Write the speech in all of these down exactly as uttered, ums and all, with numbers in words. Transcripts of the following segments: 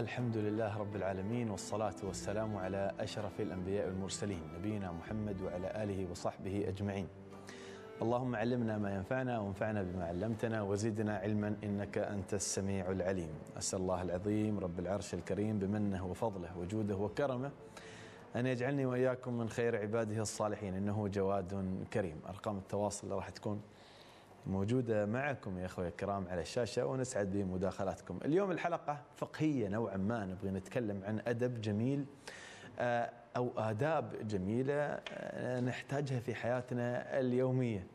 الحمد لله رب العالمين، والصلاة والسلام على أشرف الأنبياء والمرسلين نبينا محمد وعلى آله وصحبه أجمعين. اللهم علمنا ما ينفعنا وانفعنا بما علمتنا وزدنا علما إنك أنت السميع العليم. أسأل الله العظيم رب العرش الكريم بمنه وفضله وجوده وكرمه أن يجعلني وإياكم من خير عباده الصالحين، إنه جواد كريم. أرقام التواصل اللي راح تكون موجودة معكم يا أخوي الكرام على الشاشة، ونسعد بمداخلاتكم. اليوم الحلقة فقهية نوعا ما، نبغي نتكلم عن أدب جميل أو آداب جميلة نحتاجها في حياتنا اليومية.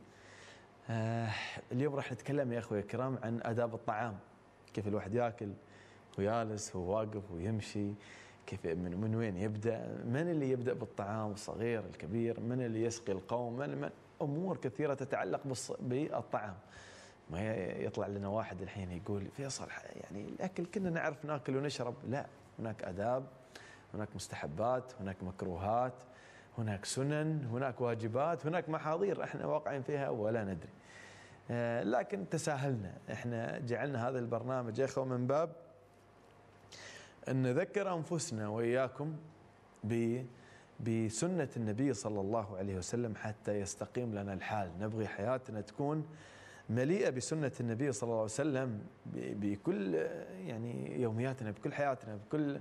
اليوم راح نتكلم يا أخوي الكرام عن آداب الطعام، كيف الواحد يأكل ويالس وواقف ويمشي، كيف من, من وين يبدأ، من اللي يبدأ بالطعام، الصغير الكبير، من اللي يسقي القوم، من, من أمور كثيرة تتعلق بالطعام. ما يطلع لنا واحد الحين يقول فيصل يعني الأكل كنا نعرف ناكل ونشرب، لا، هناك آداب، هناك مستحبات، هناك مكروهات، هناك سنن، هناك واجبات، هناك محاضير احنا واقعين فيها ولا ندري. آه لكن تساهلنا، احنا جعلنا هذا البرنامج يا اخوة من باب أن نذكر أنفسنا وإياكم ب بسنة النبي صلى الله عليه وسلم حتى يستقيم لنا الحال. نبغي حياتنا تكون مليئة بسنة النبي صلى الله عليه وسلم بكل يعني يومياتنا، بكل حياتنا، بكل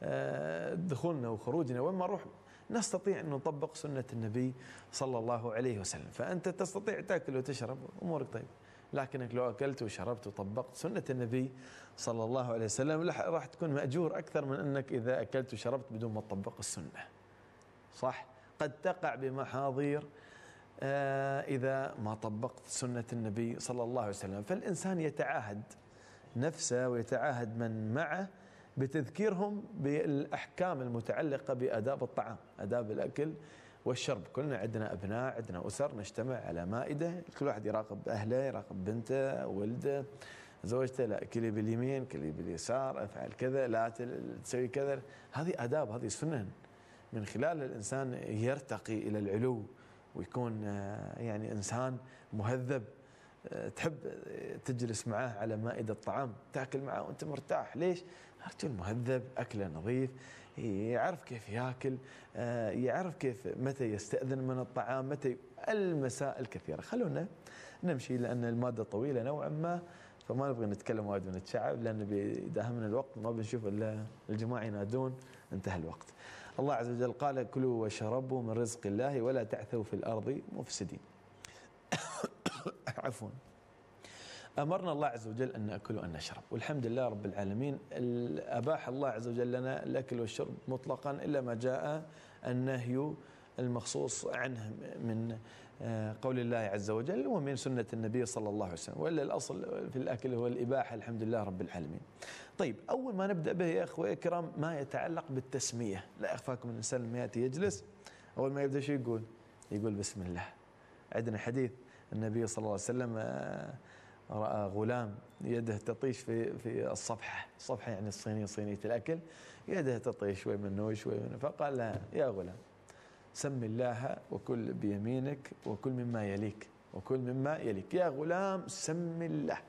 دخولنا وخروجنا، وين ما نروح نستطيع أن نطبق سنة النبي صلى الله عليه وسلم. فأنت تستطيع تأكل وتشرب أمورك طيب، لكنك لو أكلت وشربت وطبقت سنة النبي صلى الله عليه وسلم راح تكون مأجور أكثر من أنك إذا أكلت وشربت بدون ما تطبق السنة. صح؟ قد تقع بمحاضير آه إذا ما طبقت سنة النبي صلى الله عليه وسلم. فالإنسان يتعاهد نفسه ويتعاهد من معه بتذكيرهم بالأحكام المتعلقة بآداب الطعام، آداب الأكل والشرب. كلنا عندنا أبناء، عندنا أسر، نجتمع على مائدة، كل واحد يراقب أهله، يراقب بنته، ولده، زوجته، لا كلي باليمين كلي باليسار، أفعل كذا، لا تسوي كذا. هذه آداب، هذه سنن من خلال الإنسان يرتقي إلى العلو ويكون يعني إنسان مهذب، تحب تجلس معاه على مائدة الطعام، تأكل معه وأنت مرتاح. ليش؟ رجل مهذب، أكله نظيف، يعرف كيف يأكل، يعرف كيف متى يستأذن من الطعام، متى، المسائل كثيرة. خلونا نمشي لأن المادة طويلة نوعا ما، فما نبغى نتكلم وايد ونتشعب، لأن بيداهمنا الوقت، ما بنشوف إلا الجماعة ينادون انتهى الوقت. الله عز وجل قال: كلوا واشربوا من رزق الله ولا تعثوا في الأرض مفسدين. عفوا. أمرنا الله عز وجل أن نأكل وأن نشرب، والحمد لله رب العالمين. أباح الله عز وجل لنا الأكل والشرب مطلقا إلا ما جاء النهي المخصوص عنه من قول الله عز وجل ومن سنة النبي صلى الله عليه وسلم، وإلا الأصل في الأكل هو الإباحة، الحمد لله رب العالمين. طيب، أول ما نبدأ به يا أخوة الكرام ما يتعلق بالتسمية. لا يخفاكم الإنسان لما يأتي يجلس أول ما يبدأ شو يقول؟ يقول بسم الله. عندنا حديث النبي صلى الله عليه وسلم رأى غلام يده تطيش في في الصفحة، الصفحة يعني الصينية، صينية الأكل، يده تطيش شوي منه وشوي منه، فقال لها: يا غلام سم الله وكل بيمينك وكل مما يليك، وكل مما يليك، يا غلام سم الله.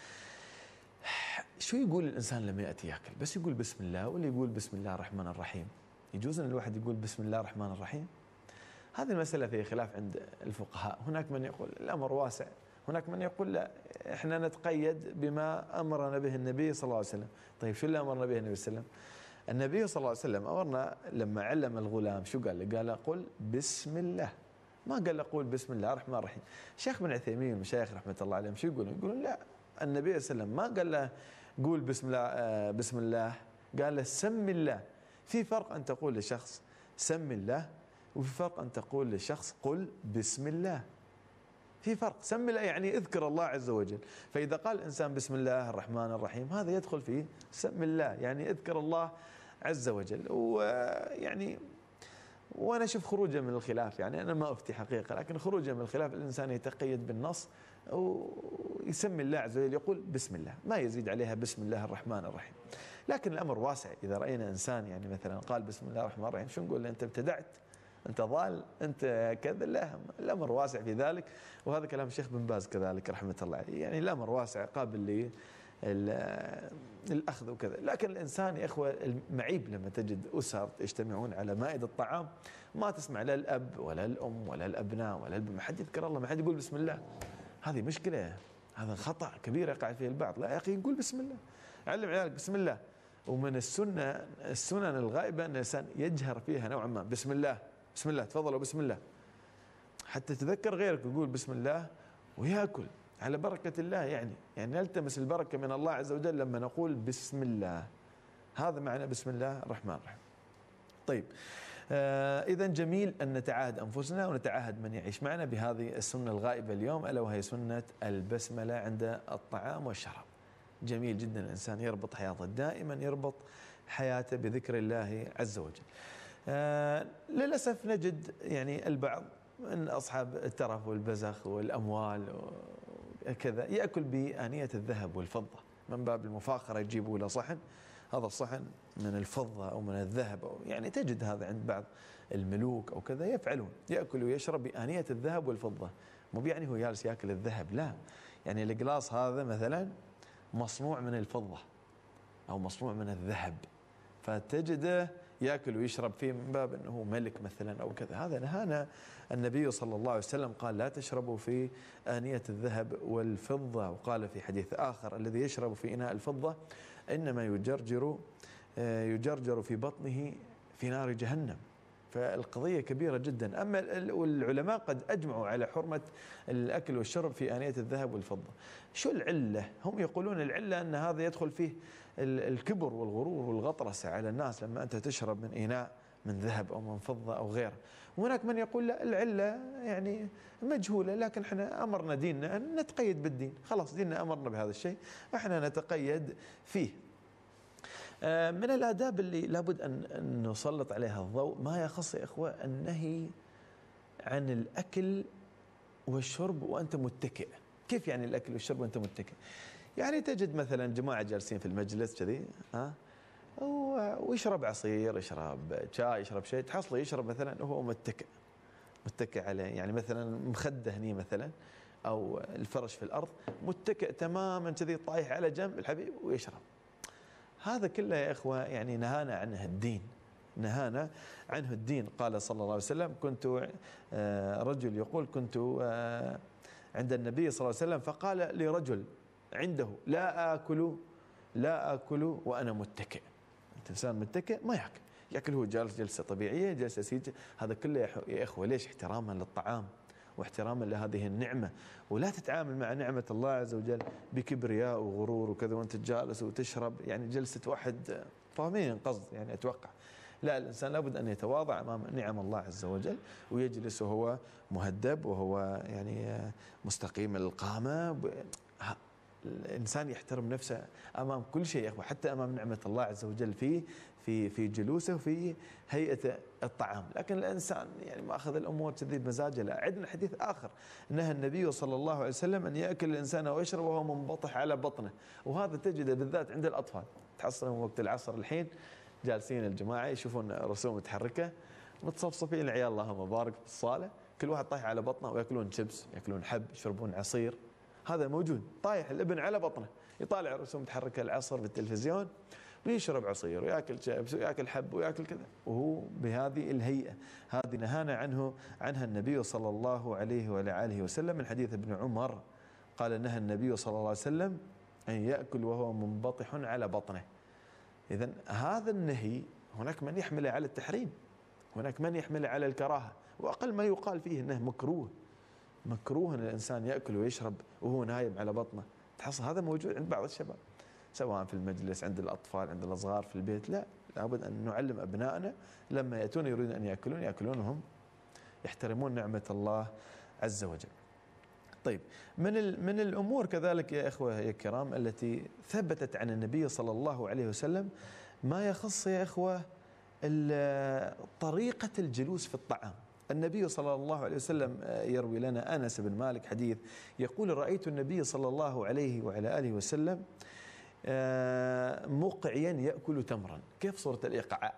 شو يقول الإنسان لما يأتي يأكل؟ بس يقول بسم الله ولا يقول بسم الله الرحمن الرحيم؟ يجوز أن الواحد يقول بسم الله الرحمن الرحيم؟ هذه المسألة فيها خلاف عند الفقهاء. هناك من يقول الأمر واسع، هناك من يقول لا، احنا نتقيد بما أمرنا به النبي صلى الله عليه وسلم. طيب شو اللي أمرنا به النبي صلى الله عليه وسلم؟ النبي صلى الله عليه وسلم أمرنا لما علم الغلام شو قال له؟ قال قل بسم الله، ما قال له قول بسم الله الرحمن الرحيم. شيخ بن عثيمين المشايخ رحمة الله عليهم شو يقولون؟ يقولون لا، النبي صلى الله عليه وسلم ما قال له قول بسم الله آه بسم الله، قال له سم الله. في فرق أن تقول لشخص سم الله، وفي فرق أن تقول لشخص قل بسم الله. في فرق. سم الله يعني اذكر الله عز وجل، فإذا قال الإنسان بسم الله الرحمن الرحيم هذا يدخل فيه سم الله، يعني اذكر الله عز وجل. ويعني وأنا أشوف خروجه من الخلاف، يعني أنا ما أفتي حقيقة، لكن خروجه من الخلاف الإنسان يتقيد بالنص ويسمي الله عز وجل، يقول بسم الله، ما يزيد عليها بسم الله الرحمن الرحيم. لكن الأمر واسع. إذا رأينا إنسان يعني مثلا قال بسم الله الرحمن الرحيم، شو نقول له؟ أنت ابتدعت، أنت ضال، أنت كذا. لا، الأمر واسع في ذلك، وهذا كلام الشيخ بن باز كذلك رحمة الله عليه. يعني الأمر واسع قابل الأخذ وكذا. لكن الإنسان يا إخوة المعيب لما تجد أسر يجتمعون على مائدة الطعام ما تسمع لا الأب ولا الأم ولا الأبناء ولا الب... ما حد يذكر الله، ما حد يقول بسم الله. هذه مشكلة، هذا خطأ كبير يقع فيه البعض. لا يا أخي نقول بسم الله، علم عيالك بسم الله. ومن السنة السنن الغائبة أن الإنسان يجهر فيها نوعا ما، بسم الله بسم الله تفضلوا بسم الله، حتى تذكر غيرك يقول بسم الله ويأكل على بركة الله. يعني يعني نلتمس البركة من الله عز وجل لما نقول بسم الله. هذا معنى بسم الله الرحمن الرحيم. طيب آه إذا جميل أن نتعاهد أنفسنا ونتعاهد من يعيش معنا بهذه السنة الغائبة اليوم، ألا وهي سنة البسملة عند الطعام والشراب. جميل جدا الإنسان يربط حياته، دائما يربط حياته بذكر الله عز وجل. آه للأسف نجد يعني البعض من أصحاب الترف والبزخ والأموال كذا يأكل بآنية الذهب والفضة من باب المفاخرة، يجيبوا له صحن، هذا الصحن من الفضة أو من الذهب، أو يعني تجد هذا عند بعض الملوك أو كذا يفعلون، يأكل ويشرب بآنية الذهب والفضة. مو يعني هو جالس يأكل الذهب، لا، يعني القلاص هذا مثلا مصنوع من الفضة أو مصنوع من الذهب، فتجده يأكل ويشرب فيه من باب أنه ملك مثلا أو كذا. هذا نهانا النبي صلى الله عليه وسلم، قال لا تشربوا في آنية الذهب والفضة، وقال في حديث آخر الذي يشرب في إناء الفضة إنما يجرجر يجرجر في بطنه في نار جهنم. فالقضية كبيرة جدا. أما العلماء قد أجمعوا على حرمة الأكل والشرب في آنية الذهب والفضة. شو العلة؟ هم يقولون العلة أن هذا يدخل فيه الكبر والغرور والغطرسة على الناس لما أنت تشرب من إناء من ذهب أو من فضة أو غيره. وهناك من يقول لا، العلة يعني مجهولة، لكن احنا أمرنا ديننا أن نتقيد بالدين، خلاص ديننا أمرنا بهذا الشيء احنا نتقيد فيه. من الآداب اللي لابد أن نسلط عليها الضوء ما يخص يا إخوة النهي عن الأكل والشرب وأنت متكئ. كيف يعني الأكل والشرب وأنت متكئ؟ يعني تجد مثلا جماعة جالسين في المجلس كذي ها، ويشرب عصير، يشرب شاي، يشرب شيء، تحصله يشرب مثلا وهو متكئ متكئ عليه، يعني مثلا مخده هني مثلا أو الفرش في الأرض، متكئ تماما كذي طايح على جنب الحبيب ويشرب. هذا كله يا إخوة يعني نهانا عنه الدين، نهانا عنه الدين. قال صلى الله عليه وسلم كنت رجل يقول كنت عند النبي صلى الله عليه وسلم فقال لرجل عنده لا آكل لا آكل وأنا متكئ. إنسان متكئ ما يأكل، يأكل هو جالس جلسة طبيعية، جلسة سيجة. هذا كله يا إخوة ليش؟ احتراما للطعام واحتراما لهذه النعمة. ولا تتعامل مع نعمة الله عز وجل بكبرياء وغرور وكذا وانت جالس وتشرب، يعني جلسة واحد، فاهمين قصد يعني أتوقع. لا، الإنسان لابد أن يتواضع أمام نعم الله عز وجل ويجلس وهو مهذب وهو يعني مستقيم القامة. الإنسان يحترم نفسه أمام كل شيء يا أخوة، حتى أمام نعمة الله عز وجل في في في جلوسه وفي هيئة الطعام. لكن الإنسان يعني ما أخذ الأمور كذي بمزاجه. لا، عندنا حديث آخر نهى النبي صلى الله عليه وسلم أن يأكل الإنسان ويشرب وهو منبطح على بطنه، وهذا تجده بالذات عند الأطفال. تحصلهم وقت العصر الحين جالسين الجماعة يشوفون رسوم متحركة متصفصفين العيال اللهم بارك في الصالة، كل واحد طايح على بطنه ويأكلون شيبس، يأكلون حب، يشربون عصير. هذا موجود، طايح الابن على بطنه يطالع رسوم متحركة العصر بالتلفزيون ويشرب عصير ويأكل شيبس ويأكل حب ويأكل كذا، وهو بهذه الهيئة. هذه نهانا عنه عنها النبي صلى الله عليه وعلى آله وسلم. من حديث ابن عمر قال نهى النبي صلى الله عليه وسلم أن يأكل وهو منبطح على بطنه. إذن هذا النهي هناك من يحمله على التحريم، هناك من يحمله على الكراهة، وأقل ما يقال فيه أنه مكروه. مكروه أن الإنسان يأكل ويشرب وهو نايم على بطنه. تحصل هذا موجود عند بعض الشباب، سواء في المجلس، عند الأطفال، عند الأصغار في البيت. لا، لابد أن نعلم أبنائنا لما يأتون يريدون أن يأكلون يأكلون وهم يحترمون نعمة الله عز وجل. طيب، من من الأمور كذلك يا إخوة يا كرام التي ثبتت عن النبي صلى الله عليه وسلم ما يخص يا إخوة طريقة الجلوس في الطعام. النبي صلى الله عليه وسلم يروي لنا أنس بن مالك حديث يقول رأيت النبي صلى الله عليه وعلى آله وسلم مقعيا يأكل تمرا. كيف صورة الإيقاع؟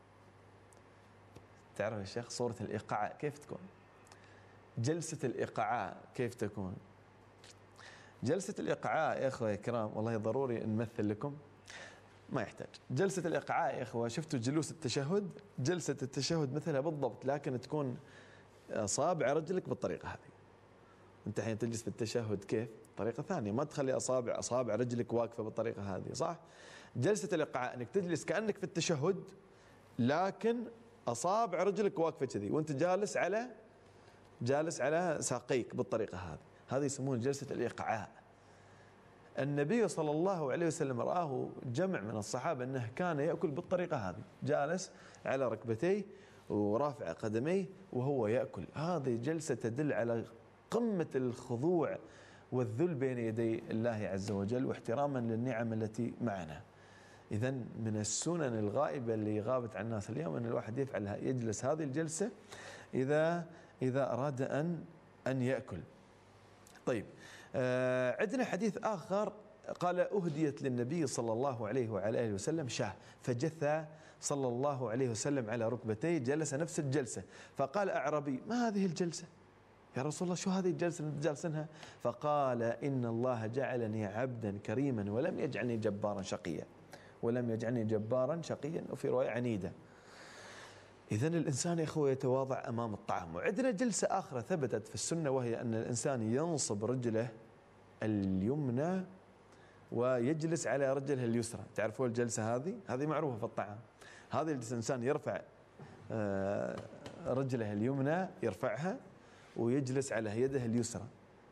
تعرف يا شيخ صورة الإيقاع كيف تكون؟ جلسة الإيقاع كيف تكون؟ جلسة الإقعاء يا إخوة يا كرام، والله ضروري نمثل لكم، ما يحتاج. جلسة الإقعاء يا إخوة، شفتوا جلوس التشهد؟ جلسة التشهد مثلها بالضبط، لكن تكون أصابع رجلك بالطريقة هذه. أنت حين تجلس بالتشهد كيف؟ طريقة ثانية، ما تخلي أصابع أصابع رجلك واقفة بالطريقة هذه، صح؟ جلسة الإقعاء أنك تجلس كأنك في التشهد، لكن أصابع رجلك واقفة كذي، وأنت جالس على جالس على ساقيك بالطريقة هذه، هذه يسمون جلسة الإقعاء. النبي صلى الله عليه وسلم رآه جمع من الصحابة أنه كان يأكل بالطريقة هذه، جالس على ركبتيه ورافع قدميه وهو يأكل. هذه جلسة تدل على قمة الخضوع والذل بين يدي الله عز وجل، واحتراما للنعم التي معنا. إذا من السنن الغائبة اللي غابت عن الناس اليوم أن الواحد يفعل يجلس هذه الجلسة إذا إذا أراد أن أن يأكل. طيب، آه عندنا حديث آخر قال: أهديت للنبي صلى الله عليه وعلى آله وسلم شاة، فجثى صلى الله عليه وسلم على ركبتيه، جلس نفس الجلسة، فقال أعربي: ما هذه الجلسة يا رسول الله؟ شو هذه الجلسة اللي جالسينها؟ فقال: إن الله جعلني عبدا كريما ولم يجعلني جبارا شقيا، ولم يجعلني جبارا شقيا، وفي رواية عنيدا. إذا الإنسان يا أخوة يتواضع أمام الطعام. وعندنا جلسة آخرى ثبتت في السنة، وهي أن الإنسان ينصب رجله اليمنى ويجلس على رجله اليسرى. تعرفون الجلسة هذه؟ هذه معروفة في الطعام. هذه الإنسان يرفع رجله اليمنى، يرفعها ويجلس على يده اليسرى،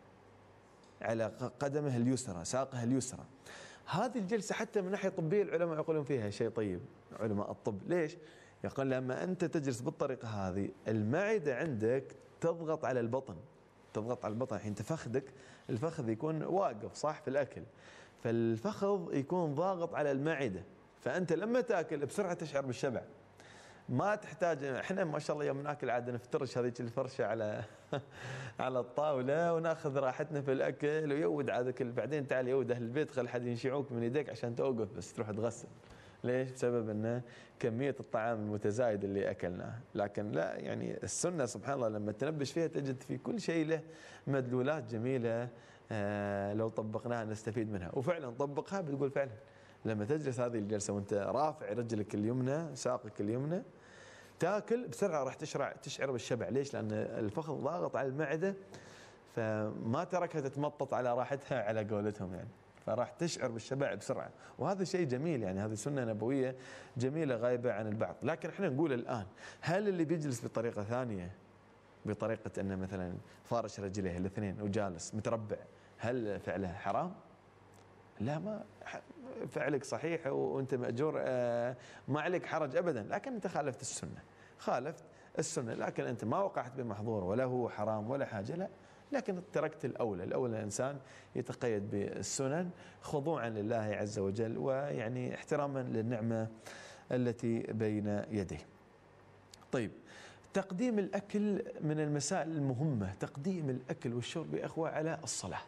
على قدمه اليسرى، ساقه اليسرى. هذه الجلسة حتى من ناحية طبية العلماء يقولون فيها شيء طيب، علماء الطب. ليش؟ يقول لما أنت تجلس بالطريقة هذه، المعدة عندك تضغط على البطن، تضغط على البطن. حين تفخذك، الفخذ يكون واقف صح في الأكل، فالفخذ يكون ضاغط على المعدة، فأنت لما تأكل بسرعة تشعر بالشبع. ما تحتاج، احنا ما شاء الله يوم ناكل عاد نفترش هذيك الفرشه على على الطاوله وناخذ راحتنا في الاكل، ويود عادك بعدين تعال يود اهل البيت خل حد ينشعوك من يديك عشان توقف بس تروح تغسل. ليش؟ بسبب ان كميه الطعام المتزايد اللي اكلناه. لكن لا، يعني السنه سبحان الله لما تنبش فيها تجد في كل شيء له مدلولات جميله، آه لو طبقناها نستفيد منها. وفعلا طبقها بتقول فعلا لما تجلس هذه الجلسه وانت رافع رجلك اليمنى، ساقك اليمنى، تاكل بسرعه راح تشرع تشعر بالشبع. ليش؟ لان الفخذ ضاغط على المعده، فما تركها تتمطط على راحتها على قولتهم يعني، فراح تشعر بالشبع بسرعه. وهذا شيء جميل، يعني هذه سنه نبويه جميله غايبه عن البعض. لكن احنا نقول الان، هل اللي بيجلس بطريقه ثانيه، بطريقه انه مثلا فارش رجليه الاثنين وجالس متربع، هل فعله حرام؟ لا، ما فعلك صحيح وانت ماجور، ما عليك حرج ابدا، لكن انت خالفت السنه، خالفت السنه، لكن انت ما وقعت بمحظور ولا هو حرام ولا حاجه، لا، لكن تركت الاولى. الاولى الانسان يتقيد بالسنن خضوعا لله عز وجل، ويعني احتراما للنعمه التي بين يديه. طيب، تقديم الاكل من المسائل المهمه، تقديم الاكل والشرب يا اخوه على الصلاه.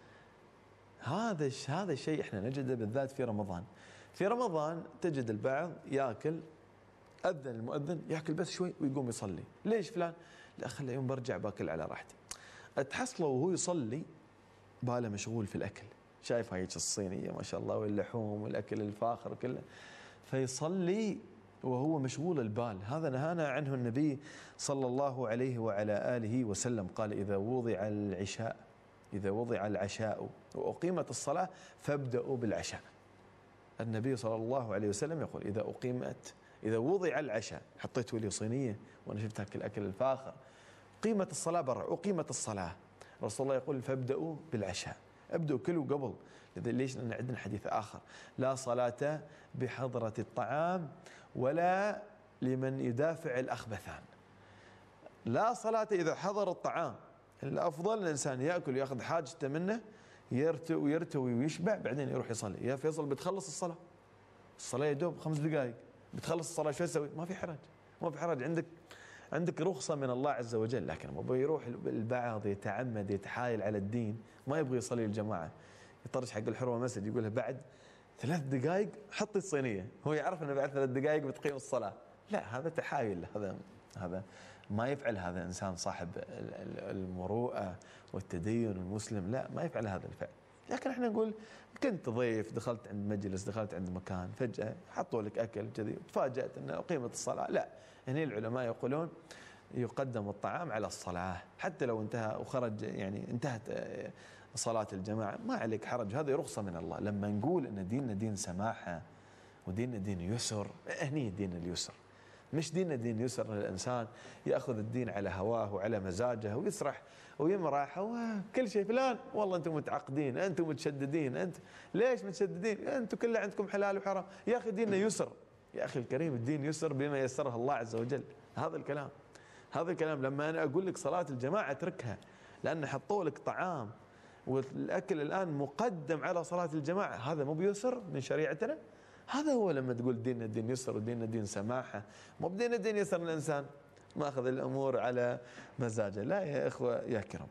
هذا هذا الشيء احنا نجده بالذات في رمضان. في رمضان تجد البعض ياكل، اذن المؤذن ياكل بس شوي ويقوم يصلي. ليش فلان؟ لا خلي يوم برجع باكل على راحتي. تحصله وهو يصلي باله مشغول في الاكل، شايف هاي الصينيه ما شاء الله واللحوم والاكل الفاخر كله، فيصلي وهو مشغول البال. هذا نهانا عنه النبي صلى الله عليه وعلى اله وسلم، قال: اذا وضع العشاء إذا وضع العشاء وأقيمت الصلاة فابدأوا بالعشاء. النبي صلى الله عليه وسلم يقول: إذا أقيمت إذا وضع العشاء، حطيتوا لي صينية وأنا شفت هاك الأكل الفاخر، قيمت الصلاة برا، أقيمت الصلاة، رسول الله يقول: فابدأوا بالعشاء، ابدأوا كلوا قبل. ليش؟ لأن عندنا حديث آخر: لا صلاة بحضرة الطعام ولا لمن يدافع الأخبثان. لا صلاة إذا حضر الطعام، الأفضل الإنسان يأكل ويأخذ حاجته منه، يرتوي ويرتوي ويشبع، بعدين يروح يصلي. يا فيصل بتخلص الصلاة، الصلاة يا دوب خمس دقائق، بتخلص الصلاة شو تسوي؟ ما في حرج، ما في حرج، عندك عندك رخصة من الله عز وجل. لكن ما يروح البعض يتعمد يتحايل على الدين، ما يبغى يصلي الجماعة، يطرش حق الحروة مسجد يقول له بعد ثلاث دقائق حطي الصينية، هو يعرف أنه بعد ثلاث دقائق بتقيم الصلاة. لا، هذا تحايل، هذا هذا ما يفعل هذا إنسان صاحب المروءة والتدين المسلم، لا، ما يفعل هذا الفعل. لكن احنا نقول كنت ضيف، دخلت عند مجلس، دخلت عند مكان، فجأة حطوا لك أكل كذي وتفاجأت أن أقيمت الصلاة. لا، هنا العلماء يقولون يقدم الطعام على الصلاة حتى لو انتهى وخرج، يعني انتهت صلاة الجماعة ما عليك حرج، هذه رخصة من الله. لما نقول أن ديننا دين سماحة وديننا دين يسر، هني دين اليسر، مش ديننا دين يسر ان الانسان ياخذ الدين على هواه وعلى مزاجه ويسرح ويمرح وكل شيء. فلان والله انتم متعقدين، انتم متشددين، انت ليش متشددين؟ انتم كله عندكم حلال وحرام. يا اخي ديننا يسر، يا اخي الكريم الدين يسر بما يسره الله عز وجل. هذا الكلام هذا الكلام لما انا اقول لك صلاة الجماعة اتركها لان حطوا لك طعام والاكل الان مقدم على صلاة الجماعة، هذا مو بيسر من شريعتنا؟ هذا هو لما تقول ديننا دين يسر وديننا دين سماحة، مو بديننا دين يسر الإنسان ما أخذ الأمور على مزاجه. لا يا إخوة يا كرام.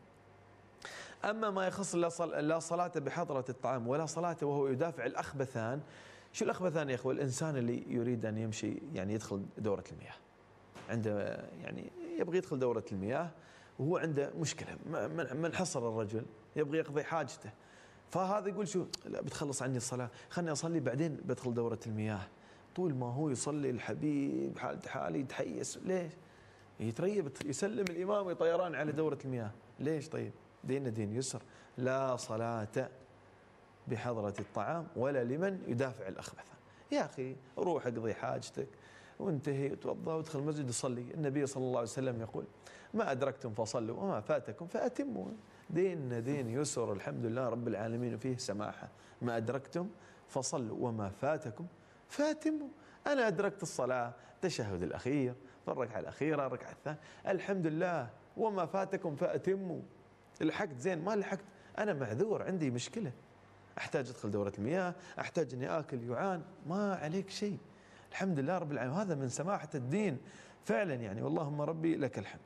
أما ما يخص لا صلاة بحضرة الطعام ولا صلاة وهو يدافع الأخبثان. شو الأخبثان يا إخوة؟ الإنسان اللي يريد أن يمشي، يعني يدخل دورة المياه، عنده يعني يبغى يدخل دورة المياه وهو عنده مشكلة، من حصر الرجل يبغى يقضي حاجته، فهذا يقول شو، لا بتخلص عني الصلاة، خلني أصلي بعدين بدخل دورة المياه. طول ما هو يصلي الحبيب حالة حالي يتحيس، ليش؟ يتريب يسلم الإمام ويطيران على دورة المياه، ليش؟ طيب ديننا دين يسر، لا صلاة بحضرة الطعام ولا لمن يدافع الأخبثان. يا أخي روح اقضي حاجتك وانتهي وتوضأ وادخل المسجد وصلي. النبي صلى الله عليه وسلم يقول ما أدركتم فصلوا وما فاتكم فأتموا. ديننا دين يسر الحمد لله رب العالمين وفيه سماحة. ما أدركتم فصلوا وما فاتكم فاتموا. أنا أدركت الصلاة، التشهد الأخير، الركعة الأخيرة، الركعة الثانية، الحمد لله. وما فاتكم فأتموا. لحقت زين، ما لحقت أنا معذور، عندي مشكلة، أحتاج أدخل دورة المياه، أحتاج أني آكل جوعان، ما عليك شيء. الحمد لله رب العالمين. هذا من سماحة الدين فعلا يعني، واللهم ربي لك الحمد.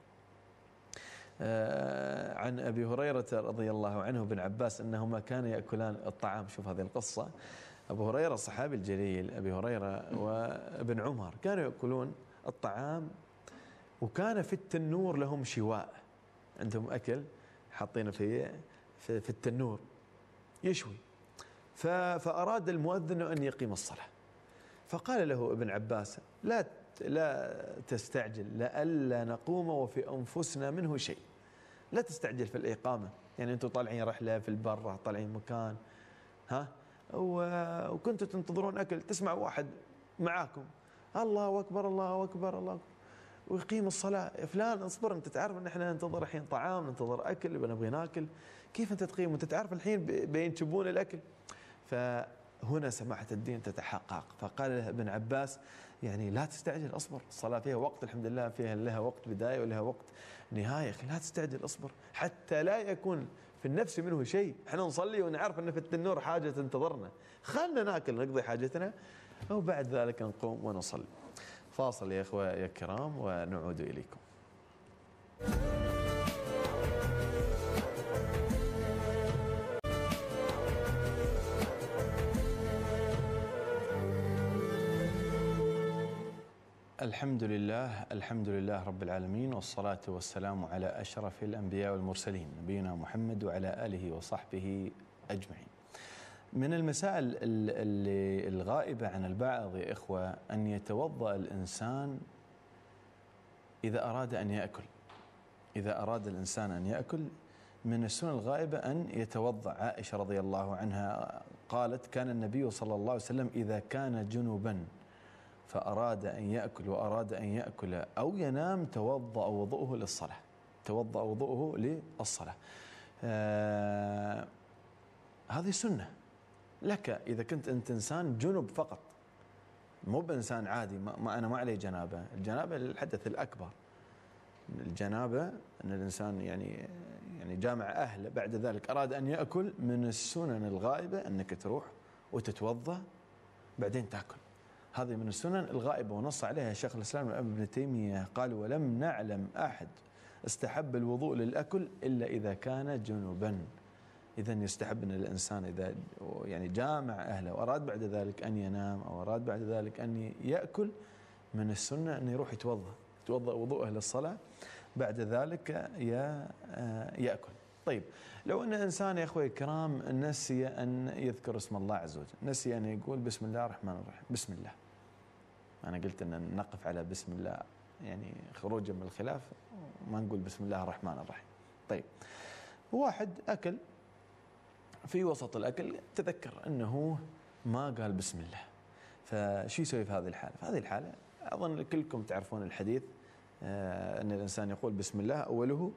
آه عن أبي هريرة رضي الله عنه بن عباس أنهما كانا يأكلان الطعام. شوف هذه القصة، أبو هريرة الصحابي الجليل أبي هريرة وابن عمر كانوا يأكلون الطعام، وكان في التنور لهم شواء، عندهم أكل حاطينه في في التنور يشوي. فأراد المؤذن أن يقيم الصلاة، فقال له ابن عباس لا لا تستعجل لئلا نقوم وفي أنفسنا منه شيء. لا تستعجل في الإقامة، يعني أنتم طالعين رحلة في البر، طالعين مكان ها وكنتوا تنتظرون أكل، تسمع واحد معاكم الله أكبر الله أكبر الله أكبر ويقيم الصلاة، فلان اصبر أنت تعرف أن احنا ننتظر الحين طعام، ننتظر أكل، بنبغي ناكل، كيف أنت تقيم وأنت تعرف الحين بينشبون الأكل؟ فهنا سماحة الدين تتحقق. فقال له ابن عباس يعني لا تستعجل، اصبر، الصلاة فيها وقت الحمد لله، فيها لها وقت بداية ولها وقت نهاية، أخي لا تستعجل، اصبر حتى لا يكون في النفس منه شيء. احنا نصلي ونعرف أن في التنور حاجة تنتظرنا، خلنا ناكل نقضي حاجتنا وبعد ذلك نقوم ونصلي. فاصل يا إخوة يا كرام ونعود إليكم. الحمد لله الحمد لله رب العالمين، والصلاة والسلام على أشرف الأنبياء والمرسلين نبينا محمد وعلى آله وصحبه أجمعين. من المسائل اللي الغائبة عن البعض يا إخوة أن يتوضأ الإنسان إذا أراد أن يأكل. إذا أراد الإنسان أن يأكل من السنن الغائبة أن يتوضأ. عائشة رضي الله عنها قالت كان النبي صلى الله عليه وسلم إذا كان جنبا فأراد أن يأكل وأراد أن يأكل أو ينام توضأ وضوءه للصلاة. توضأ وضوءه للصلاة. آه هذه سنة لك إذا كنت أنت إنسان جنب فقط، مو بإنسان عادي ما, ما أنا ما عليه جنابة. الجنابة للحدث الأكبر، الجنابة أن الإنسان يعني يعني جامع أهله بعد ذلك أراد أن يأكل. من السنن الغائبة أنك تروح وتتوضأ بعدين تأكل. هذه من السنن الغائبة ونص عليها شيخ الإسلام ابن تيمية، قال ولم نعلم أحد استحب الوضوء للأكل إلا إذا كان جنبا. إذا يستحب أن الإنسان إذا يعني جامع أهله وأراد بعد ذلك أن ينام أو أراد بعد ذلك أن يأكل، من السنة أن يروح يتوضأ يتوضأ وضوءه للصلاة بعد ذلك يأكل. طيب لو أن إنسان يا أخوي الكرام نسي أن يذكر اسم الله عز وجل، نسي أن يقول بسم الله الرحمن الرحيم، بسم الله، أنا قلت أن نقف على بسم الله يعني خروجا من الخلاف، ما نقول بسم الله الرحمن الرحيم. طيب واحد أكل في وسط الأكل تذكر أنه ما قال بسم الله، فشو يسوي في هذه الحالة؟ في هذه الحالة أظن كلكم تعرفون الحديث آه أن الإنسان يقول بسم الله أوله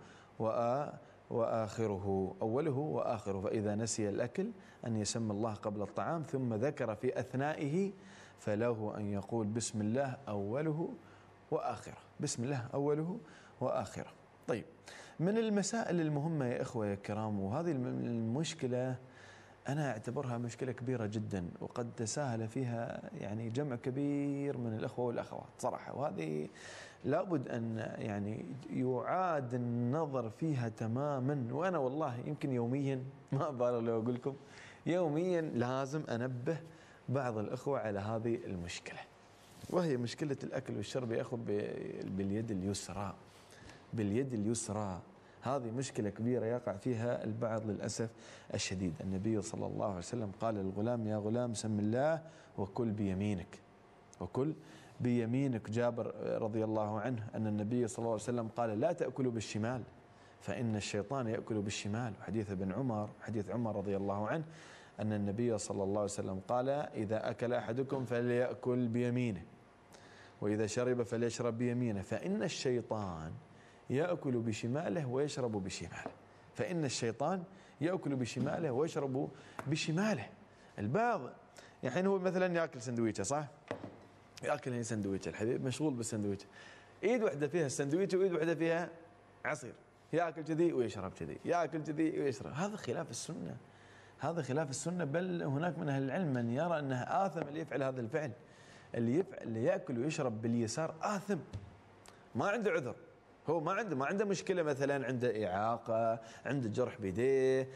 وآخره، أوله وآخره، فإذا نسي الأكل أن يسمى الله قبل الطعام، ثم ذكر في أثنائه فله أن يقول بسم الله أوله وآخره، بسم الله أوله وآخره. طيب من المسائل المهمة يا إخوة يا كرام، وهذه المشكلة أنا أعتبرها مشكلة كبيرة جدا، وقد تساهل فيها يعني جمع كبير من الأخوة والأخوات صراحة، وهذه لابد أن يعني يعاد النظر فيها تماما. وأنا والله يمكن يوميا ما أبالغ لو أقول لكم يوميا لازم أنبه بعض الأخوة على هذه المشكلة، وهي مشكلة الأكل والشرب يا أخو باليد اليسرى، باليد اليسرى. هذه مشكلة كبيرة يقع فيها البعض للأسف الشديد. النبي صلى الله عليه وسلم قال للغلام يا غلام سم الله وكل بيمينك، وكل بيمينك. جابر رضي الله عنه أن النبي صلى الله عليه وسلم قال لا تأكلوا بالشمال فإن الشيطان يأكل بالشمال. وحديث ابن عمر، حديث عمر رضي الله عنه أن النبي صلى الله عليه وسلم قال إذا أكل أحدكم فليأكل بيمينه وإذا شرب فليشرب بيمينه فإن الشيطان يأكل بشماله ويشرب بشماله، فإن الشيطان يأكل بشماله ويشرب بشماله. البعض يعني هو مثلا يأكل سندويشة صح؟ يأكل هي سندويشة، الحبيب مشغول بالسندويشة، إيد واحدة فيها السندويشة وإيد واحدة فيها عصير، يأكل كذي ويشرب كذي، يأكل كذي ويشرب. هذا خلاف السنة، هذا خلاف السنة. بل هناك من أهل العلم من يرى أنه آثم اللي يفعل هذا الفعل، اللي يفعل اللي يأكل ويشرب باليسار آثم، ما عنده عذر، هو ما عنده ما عنده مشكلة، مثلا عنده إعاقة، عنده جرح بيديه،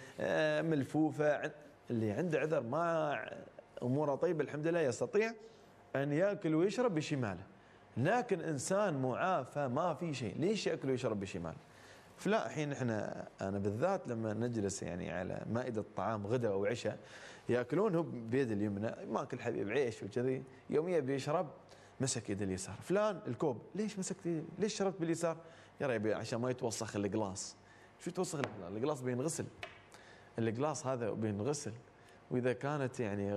ملفوفة، اللي عنده عذر ما أموره طيبة الحمد لله يستطيع أن يأكل ويشرب بشماله. لكن إنسان معافى ما في شيء، ليش يأكل ويشرب بشماله؟ فلا الحين احنا انا بالذات لما نجلس يعني على مائدة طعام غداء او عشاء ياكلون هو بيد اليمنى، ماكل حبيب عيش وكذي، يوميا بيشرب مسك يد اليسار. فلان الكوب ليش مسكت يدي؟ ليش شربت باليسار؟ يا ربي عشان ما يتوسخ القلاص. شو يتوسخ القلاص؟ القلاص بينغسل، القلاص هذا بينغسل، واذا كانت يعني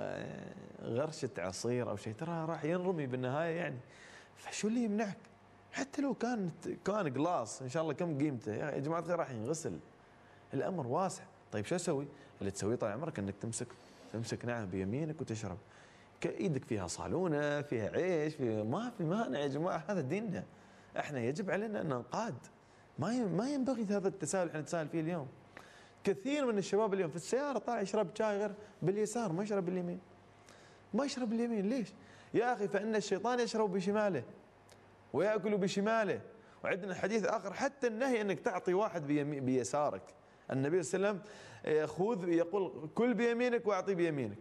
غرشة عصير او شيء ترى راح ينرمي بالنهاية يعني. فشو اللي يمنعك؟ حتى لو كان كان قلاص ان شاء الله كم قيمته يا جماعه الخير راح ينغسل، الامر واسع. طيب شو اسوي؟ اللي تسويه طال عمرك انك تمسك تمسك نعم بيمينك وتشرب، ايدك فيها صالونه فيها عيش فيها، ما في مانع يا جماعه، هذا ديننا، احنا يجب علينا ان ننقاد، ما ما ينبغي هذا التساهل احنا نتساهل فيه اليوم. كثير من الشباب اليوم في السياره طالع يشرب شاي غير باليسار، ما يشرب باليمين، ما يشرب باليمين. ليش؟ يا اخي فان الشيطان يشرب بشماله ويأكل بشماله. وعندنا حديث آخر حتى النهي أنك تعطي واحد بيسارك، النبي صلى الله عليه وسلم خذ يقول كل بيمينك وأعطي بيمينك،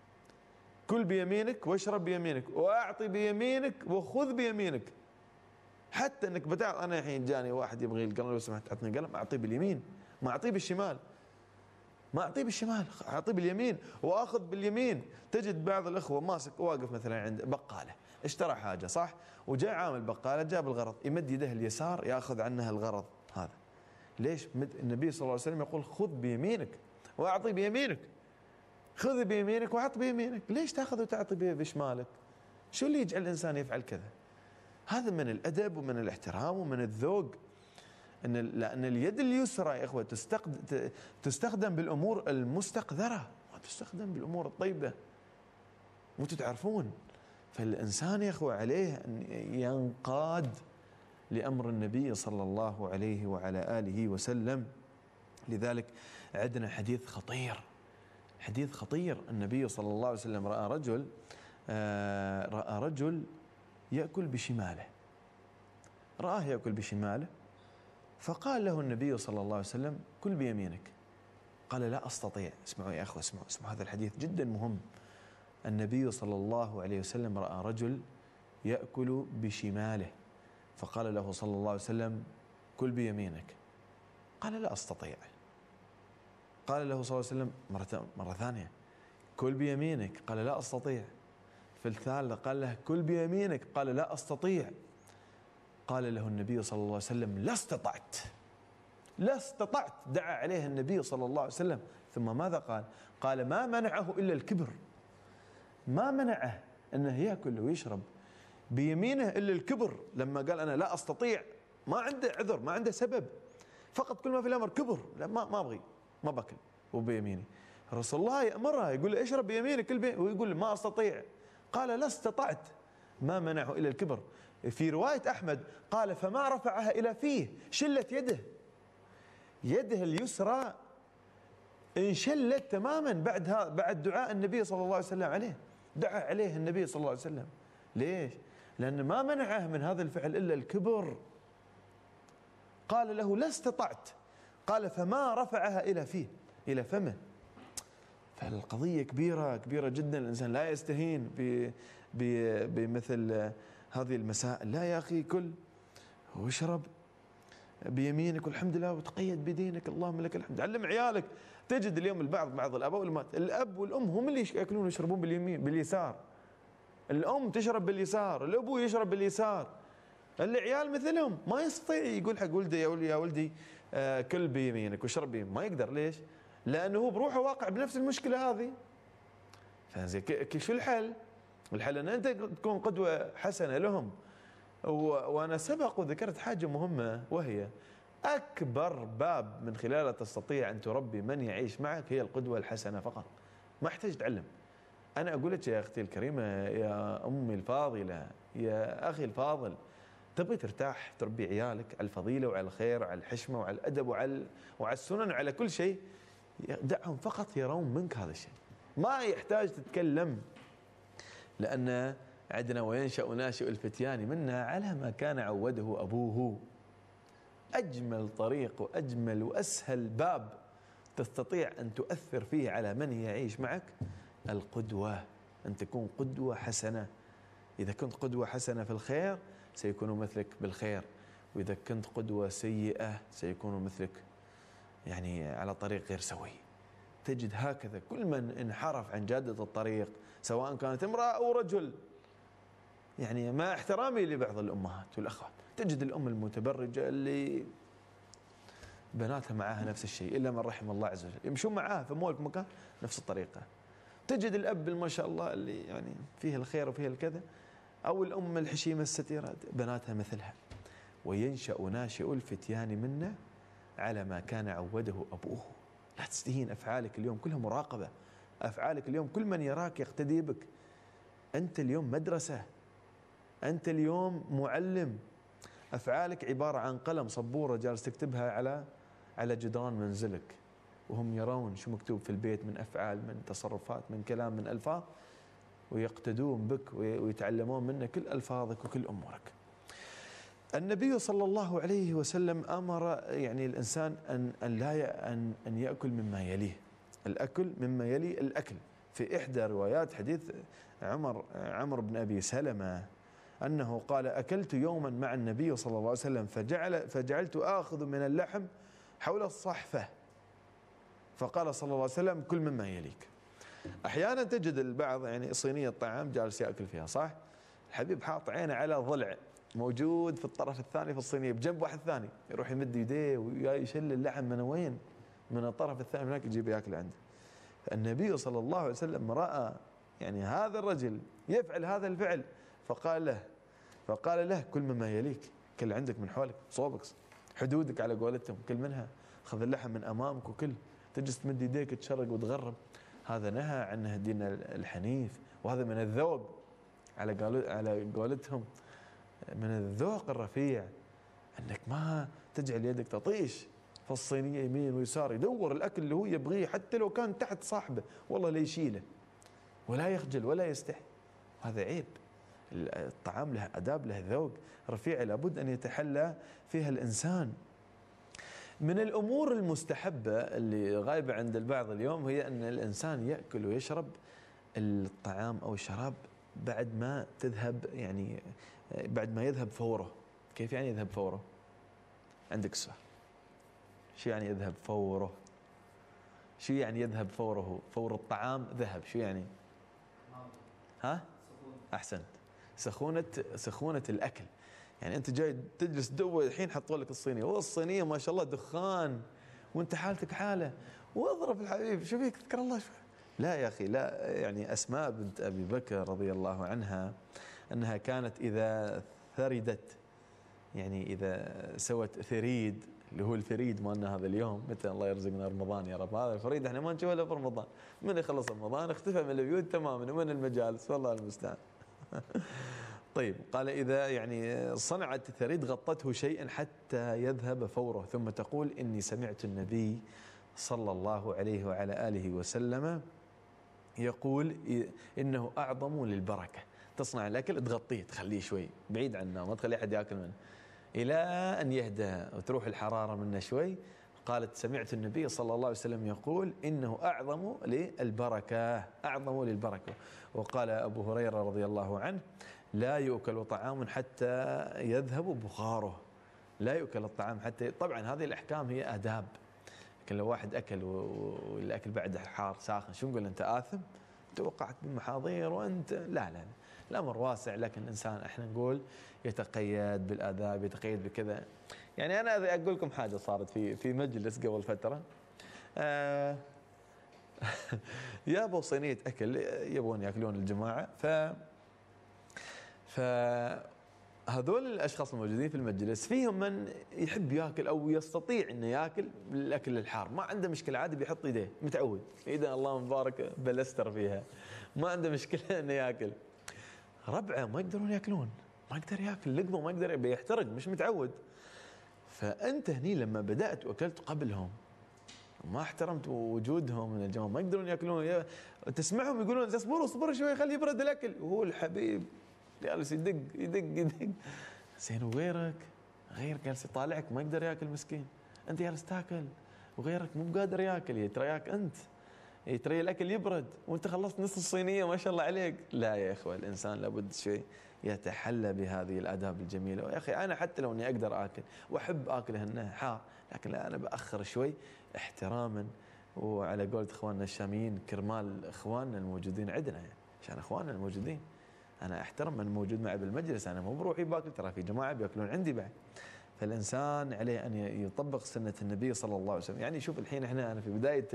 كل بيمينك واشرب بيمينك وأعطي بيمينك وخذ بيمينك. حتى أنك بتعطي، أنا الحين جاني واحد يبغي القلم لو سمحت أعطني قلم، أعطيه باليمين ما أعطيه بالشمال، ما أعطيه بالشمال أعطيه باليمين وأخذ باليمين. تجد بعض الأخوة ماسك واقف مثلا عند بقالة اشترى حاجة صح، وجاء عامل بقالة جاب الغرض، يمد يده اليسار ياخذ عنها الغرض هذا. ليش؟ النبي صلى الله عليه وسلم يقول خذ بيمينك واعطي بيمينك، خذ بيمينك واعط بيمينك. ليش تاخذ وتعطي بشمالك؟ شو اللي يجعل الانسان يفعل كذا؟ هذا من الادب ومن الاحترام ومن الذوق. ان لان اليد اليسرى يا اخوه تستخدم تستخدم بالامور المستقذره، ما تستخدم بالامور الطيبه، وانتم تعرفون. فالإنسان يا أخوة عليه أن ينقاد لأمر النبي صلى الله عليه وعلى آله وسلم. لذلك عندنا حديث خطير، حديث خطير. النبي صلى الله عليه وسلم رأى رجل آه رأى رجل يأكل بشماله، رآه يأكل بشماله، فقال له النبي صلى الله عليه وسلم كل بيمينك. قال لا أستطيع. اسمعوا يا أخوة، اسمعوا اسمعوا هذا الحديث جدا مهم. النبي صلى الله عليه وسلم رأى رجل يأكل بشماله، فقال له صلى الله عليه وسلم كل بيمينك. قال لا أستطيع. قال له صلى الله عليه وسلم مرة, مرة ثانية كل بيمينك، قال لا أستطيع. في الثالثة قال له كل بيمينك، قال لا أستطيع. قال له النبي صلى الله عليه وسلم لا استطعت، لا استطعت. دعا عليه النبي صلى الله عليه وسلم. ثم ماذا قال؟ قال ما منعه إلا الكبر، ما منعه أنه يأكل ويشرب بيمينه إلا الكبر. لما قال أنا لا أستطيع ما عنده عذر، ما عنده سبب، فقط كل ما في الأمر كبر، لا ما ما أبغي، ما باكل وبيميني. رسول الله يأمره يقول له اشرب بيمينك كل بي... ويقول له ما أستطيع. قال لا استطعت، ما منعه إلا الكبر. في رواية أحمد قال فما رفعها إلى فيه، شلت يده، يده اليسرى انشلت تماما بعد ها بعد دعاء النبي صلى الله عليه وسلم عليه. دعا عليه النبي صلى الله عليه وسلم. ليش؟ لأن ما منعه من هذا الفعل إلا الكبر. قال له لا استطعت، قال فما رفعها إلى فيه، إلى فمه. فالقضية كبيرة كبيرة جدا. الإنسان لا يستهين بمثل هذه المسائل. لا يا أخي، كل واشرب بيمينك والحمد لله وتقيد بدينك، اللهم لك الحمد. علم عيالك. تجد اليوم البعض بعض الآباء والأمهات، الأب والأم هم اللي يأكلون ويشربون باليمين باليسار، الأم تشرب باليسار، الأبو يشرب باليسار، العيال مثلهم. ما يستطيع يقول حق ولده يا ولدي يا ولدي آه كل بيمينك واشرب بيمينك، ما يقدر. ليش؟ لأنه هو بروحه واقع بنفس المشكلة هذه. فزي شو الحل؟ الحل أن أنت تكون قدوة حسنة لهم. وأنا سبق وذكرت حاجة مهمة، وهي أكبر باب من خلاله تستطيع أن تربي من يعيش معك هي القدوة الحسنة فقط. ما احتاج تعلم. أنا أقول لك يا أختي الكريمة، يا أمي الفاضلة، يا أخي الفاضل، تبغي ترتاح تربي عيالك على الفضيلة وعلى الخير وعلى الحشمة وعلى الأدب وعلى وعلى السنن وعلى كل شيء، دعهم فقط يرون منك هذا الشيء، ما يحتاج تتكلم. لأن عندنا وينشأ ناشئ الفتيان منا على ما كان عوده أبوه. أجمل طريق وأجمل وأسهل باب تستطيع أن تؤثر فيه على من يعيش معك القدوة، أن تكون قدوة حسنة. إذا كنت قدوة حسنة في الخير سيكونوا مثلك بالخير، وإذا كنت قدوة سيئة سيكونوا مثلك يعني على طريق غير سوي. تجد هكذا كل من انحرف عن جادة الطريق، سواء كانت امرأة أو رجل، يعني مع احترامي لبعض الأمهات والأخوات، تجد الأم المتبرجة اللي بناتها معاها نفس الشيء إلا من رحم الله عز وجل، يمشون معاها في مول في مكان نفس الطريقة. تجد الأب ما شاء الله اللي يعني فيه الخير وفيه الكذا، أو الأم الحشيمة الستيرة بناتها مثلها. وينشأ ناشئ الفتيان منا على ما كان عوده أبوه. لا تستهين. أفعالك اليوم كلها مراقبة، أفعالك اليوم كل من يراك يقتدي بك. أنت اليوم مدرسة، أنت اليوم معلم. أفعالك عبارة عن قلم صبورة جالس تكتبها على على جدران منزلك، وهم يرون شو مكتوب في البيت من أفعال، من تصرفات، من كلام، من ألفاظ، ويقتدون بك ويتعلمون منك كل ألفاظك وكل أمورك. النبي صلى الله عليه وسلم أمر يعني الإنسان أن أن لا أن أن يأكل مما يليه، الأكل مما يلي الأكل. في إحدى روايات حديث عمر عمر بن أبي سلمة أنه قال: أكلت يوما مع النبي صلى الله عليه وسلم فجعل فجعلت آخذ من اللحم حول الصحفة، فقال صلى الله عليه وسلم: كل مما يليك. أحيانا تجد البعض يعني صينية طعام جالس يأكل فيها، صح؟ الحبيب حاط عينه على ضلع موجود في الطرف الثاني في الصينية بجنب واحد ثاني، يروح يمد يديه ويشل اللحم من وين؟ من الطرف الثاني هناك يجيب ياكل عنده. النبي صلى الله عليه وسلم رأى يعني هذا الرجل يفعل هذا الفعل، فقال له فقال له كل مما يليك، كل عندك من حولك صوبك حدودك على قولتهم، كل منها، خذ اللحم من أمامك وكل، تجلس تمد يديك تشرق وتغرب. هذا نهى عنه دين الحنيف، وهذا من الذوق على على قولتهم، من الذوق الرفيع، انك ما تجعل يدك تطيش في الصينية يمين ويسار، يدور الأكل اللي هو يبغيه حتى لو كان تحت صاحبه والله لا يشيله ولا يخجل ولا يستحي. هذا عيب. الطعام له آداب، له ذوق رفيع لابد أن يتحلى فيها الإنسان. من الأمور المستحبة اللي غايبة عند البعض اليوم هي أن الإنسان يأكل ويشرب الطعام أو الشراب بعد ما تذهب يعني بعد ما يذهب فوره. كيف يعني يذهب فوره؟ عندك سؤال، شو يعني يذهب فوره؟ شو يعني يذهب فوره؟ فور الطعام ذهب، شو يعني؟ ها؟ أحسنت. سخونة سخونة الأكل. يعني أنت جاي تجلس دوّة الحين حطوا لك الصينية، والصينية ما شاء الله دخان وأنت حالتك حالة، واضرب الحبيب شو فيك تذكر الله شو. لا يا أخي لا. يعني أسماء بنت أبي بكر رضي الله عنها أنها كانت إذا ثردت، يعني إذا سوت ثريد اللي هو الفريد مالنا هذا اليوم، متى الله يرزقنا رمضان يا رب، هذا الفريد احنا ما نشوفه الا في رمضان، من يخلص رمضان اختفى من البيوت تماما ومن المجالس، والله المستعان. طيب قال إذا يعني صنعت الثريد غطته شيئا حتى يذهب فوره، ثم تقول إني سمعت النبي صلى الله عليه وعلى آله وسلم يقول إنه أعظم للبركة. تصنع الأكل تغطيه تخليه شوي بعيد عنه، ما تخلي أحد يأكل منه إلى أن يهدى وتروح الحرارة منه شوي. قالت سمعت النبي صلى الله عليه وسلم يقول إنه أعظم للبركة، أعظم للبركة. وقال أبو هريرة رضي الله عنه لا يؤكل طعام حتى يذهب بخاره، لا يؤكل الطعام حتى، طبعا هذه الأحكام هي آداب، لكن لو واحد أكل والأكل بعده حار ساخن شو نقول أنت آثم؟ توقعت بالمحاضير وأنت لا لا لا. الأمر واسع، لكن الإنسان احنا نقول يتقيد بالآداب، يتقيد بكذا. يعني أنا أقول لكم حاجة صارت في في مجلس قبل فترة، آه يابوا صينية أكل يبون يأكلون الجماعة، ف فهذول الأشخاص الموجودين في المجلس فيهم من يحب يأكل أو يستطيع إنه يأكل الأكل الحار، ما عنده مشكلة عادي بيحط يديه متعود، إذا الله مبارك بلستر فيها ما عنده مشكلة إنه يأكل. ربعه ما يقدرون يأكلون، ما يقدر يأكل لقمة، ما يقدر بيحترق مش متعود. فأنت هني لما بدأت وأكلت قبلهم وما احترمت وجودهم من الجماعة ما يقدرون يأكلون، تسمعهم يقولون اصبر اصبر شوي خلي يبرد الأكل، وهو الحبيب جالس يدق يدق يدق. زين وغيرك غير جالس يطالعك ما يقدر يأكل مسكين، أنت جالس تاكل وغيرك مو بقادر يأكل، يترياك أنت، يتري الأكل يبرد وأنت خلصت نص الصينية ما شاء الله عليك. لا يا إخوة، الإنسان لابد شيء يتحلى بهذه الآداب الجميلة. ويا أخي أنا حتى لو إني أقدر آكل وأحب آكله إنه حار، لكن لا أنا بأخر شوي احتراما، وعلى قولة إخواننا الشاميين كرمال إخواننا الموجودين عندنا، يعني عشان إخواننا الموجودين أنا أحترم من موجود معي بالمجلس، أنا مو بروحي باكل، ترى في جماعة بياكلون عندي بعد. فالإنسان عليه أن يطبق سنة النبي صلى الله عليه وسلم. يعني شوف الحين إحنا أنا في بداية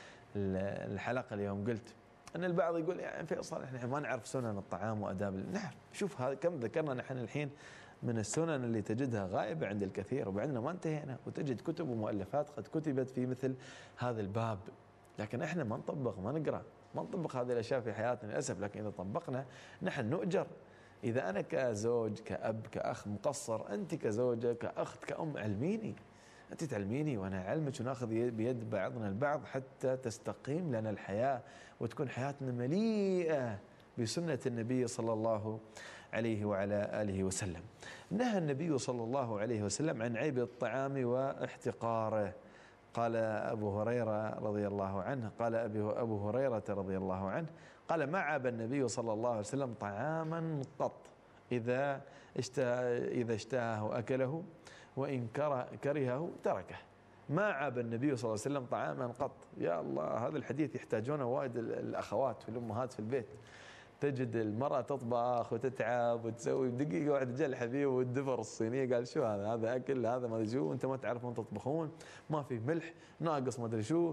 الحلقة اليوم قلت أن البعض يقول يعني فيصل إحنا ما نعرف سنن الطعام وآداب. نعم، شوف هذا كم ذكرنا نحن الحين من السنن اللي تجدها غائبة عند الكثير، وبعدنا ما انتهينا، وتجد كتب ومؤلفات قد كتبت في مثل هذا الباب، لكن إحنا ما نطبق، ما نقرأ، ما نطبق هذه الأشياء في حياتنا للأسف. لكن إذا طبقنا نحن نؤجر. إذا أنا كزوج كأب كأخ مقصر، أنت كزوجة كأخت كأم علميني، أنت تعلميني وأنا أعلمك، وناخذ بيد بعضنا البعض حتى تستقيم لنا الحياة وتكون حياتنا مليئة بسنة النبي صلى الله عليه وعلى آله وسلم. نهى النبي صلى الله عليه وسلم عن عيب الطعام واحتقاره. قال أبو هريرة رضي الله عنه، قال أبو هريرة رضي الله عنه قال ما عاب النبي صلى الله عليه وسلم طعاما قط إذا اشتهى إذا اشتهاه أكله وإن كرهه تركه. ما عاب النبي صلى الله عليه وسلم طعاما قط. يا الله، هذا الحديث يحتاجونه وايد الأخوات والأمهات في البيت. تجد المرأة تطبخ وتتعب وتسوي، دقيقة واحدة جاء الحبيب والدفر الصينية قال شو هذا؟ هذا أكل، هذا ما أدري شو، وأنت ما تعرفون تطبخون، ما في ملح، ناقص ما أدري شو.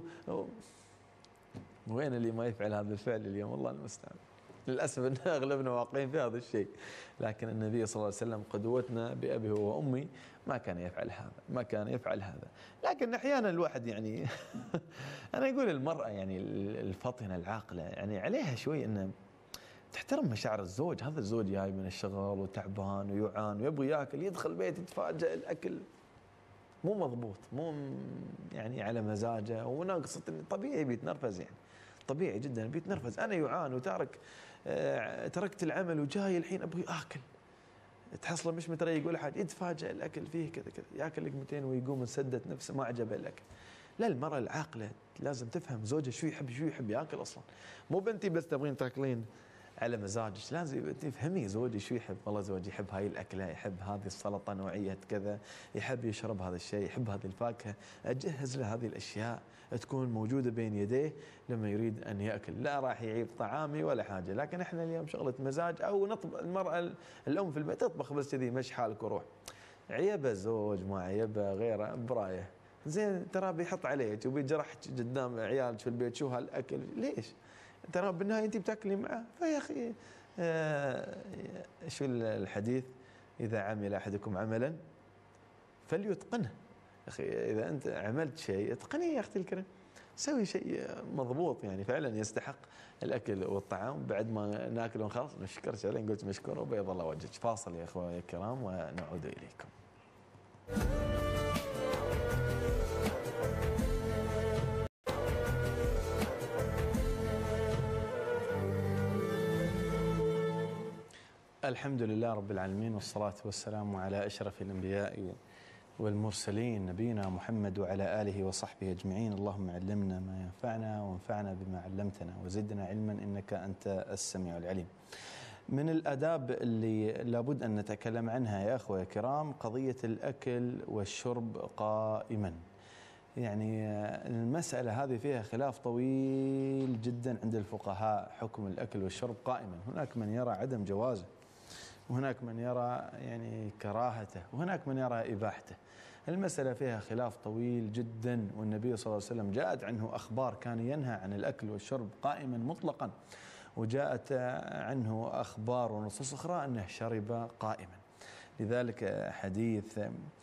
وين اللي ما يفعل هذا الفعل اليوم؟ الله المستعان. للأسف أن أغلبنا واقعين في هذا الشيء، لكن النبي صلى الله عليه وسلم قدوتنا بأبي وأمي ما كان يفعل هذا، ما كان يفعل هذا. لكن أحيانا الواحد يعني أنا أقول المرأة يعني الفطنة العاقلة يعني عليها شوي أن تحترم مشاعر الزوج. هذا الزوج جاي من الشغل وتعبان ويعان ويبغى ياكل، يدخل البيت يتفاجأ الأكل مو مضبوط، مو يعني على مزاجه وناقص، طبيعي بيتنرفز، يعني طبيعي جدا بيتنرفز. أنا يعان وتارك آه تركت العمل وجاي الحين أبغي آكل، تحصله مش متريق ولا حاجة، يتفاجأ الأكل فيه كذا كذا، ياكل لقمتين ويقوم مسدد نفسه ما عجبه الأكل. لا، المرأة العاقلة لازم تفهم زوجها شو يحب، شو يحب ياكل أصلا. مو بنتي بس تبغين تاكلين على مزاجك، لازم تفهمي زوجي شو يحب. والله زوجي يحب هاي الاكله، يحب هذه السلطه نوعيه كذا، يحب يشرب هذا الشيء، يحب هذه الفاكهه، اجهز له هذه الاشياء تكون موجوده بين يديه لما يريد ان ياكل، لا راح يعيب طعامي ولا حاجه. لكن احنا اليوم شغله مزاج، او نطبخ المراه الام في البيت تطبخ بس كذي مش حالك وروح. عيبه زوج ما عيبه غيره برايه. زين ترى بيحط عليك وبيجرحك قدام عيالك في البيت، شو هالاكل ليش؟ ترى بالنهايه انت بتاكلي معه. فيا اخي آه شو الحديث؟ اذا عمل احدكم عملا فليتقنه. اخي اذا انت عملت شيء اتقنيه يا اختي الكريم، سوي شيء مضبوط يعني فعلا يستحق الاكل والطعام. بعد ما ناكل ونخلص نشكرك عليه نقول مشكور وبيض الله وجهك. فاصل يا اخواني الكرام ونعود اليكم. الحمد لله رب العالمين، والصلاة والسلام على أشرف الأنبياء والمرسلين نبينا محمد وعلى آله وصحبه أجمعين. اللهم علمنا ما ينفعنا وانفعنا بما علمتنا وزدنا علما إنك أنت السميع العليم. من الآداب اللي لابد أن نتكلم عنها يا أخوة الكرام قضية الأكل والشرب قائما. يعني المسألة هذه فيها خلاف طويل جدا عند الفقهاء، حكم الأكل والشرب قائما. هناك من يرى عدم جوازه، وهناك من يرى يعني كراهته، وهناك من يرى إباحته. المسألة فيها خلاف طويل جدا، والنبي صلى الله عليه وسلم جاءت عنه أخبار كان ينهى عن الأكل والشرب قائما مطلقا، وجاءت عنه أخبار ونصوص أخرى أنه شرب قائما. لذلك حديث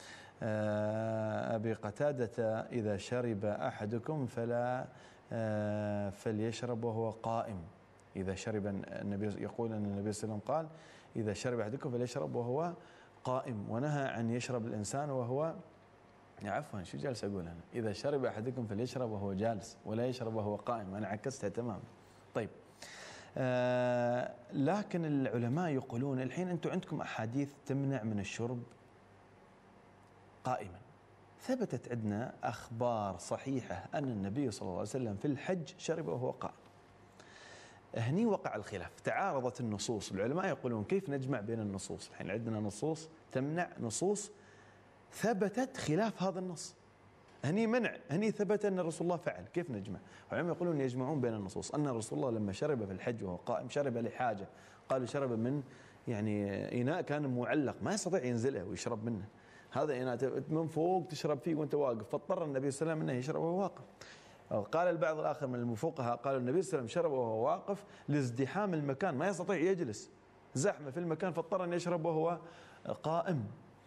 أبي قتادة إذا شرب أحدكم فلا فليشرب وهو قائم. إذا شرب النبي يقول أن النبي صلى الله عليه وسلم قال إذا شرب أحدكم فليشرب وهو قائم، ونهى عن يشرب الإنسان وهو عفوا شو جالس أقول أنا؟ إذا شرب أحدكم فليشرب وهو جالس ولا يشرب وهو قائم. أنا عكستها تماما. طيب آه لكن العلماء يقولون الحين أنتم عندكم أحاديث تمنع من الشرب قائما. ثبتت عندنا أخبار صحيحة أن النبي صلى الله عليه وسلم في الحج شرب وهو قائم. هني وقع الخلاف، تعارضت النصوص. العلماء يقولون كيف نجمع بين النصوص؟ الحين عندنا نصوص تمنع، نصوص ثبتت خلاف هذا النص. هني منع، هني ثبت أن رسول الله فعل، كيف نجمع؟ العلماء يقولون يجمعون بين النصوص. أن رسول الله لما شرب في الحج وهو قائم شرب لحاجة، قالوا شرب من يعني إناء كان معلق ما يستطيع ينزله ويشرب منه. هذا إناء من فوق تشرب فيه وأنت واقف، فاضطر النبي صلى الله عليه وسلم أنه يشرب وهو واقف. قال البعض الآخر من الفقهاء قالوا النبي صلى الله عليه وسلم شرب وهو واقف لازدحام المكان، ما يستطيع يجلس، زحمة في المكان فاضطر أن يشرب وهو قائم.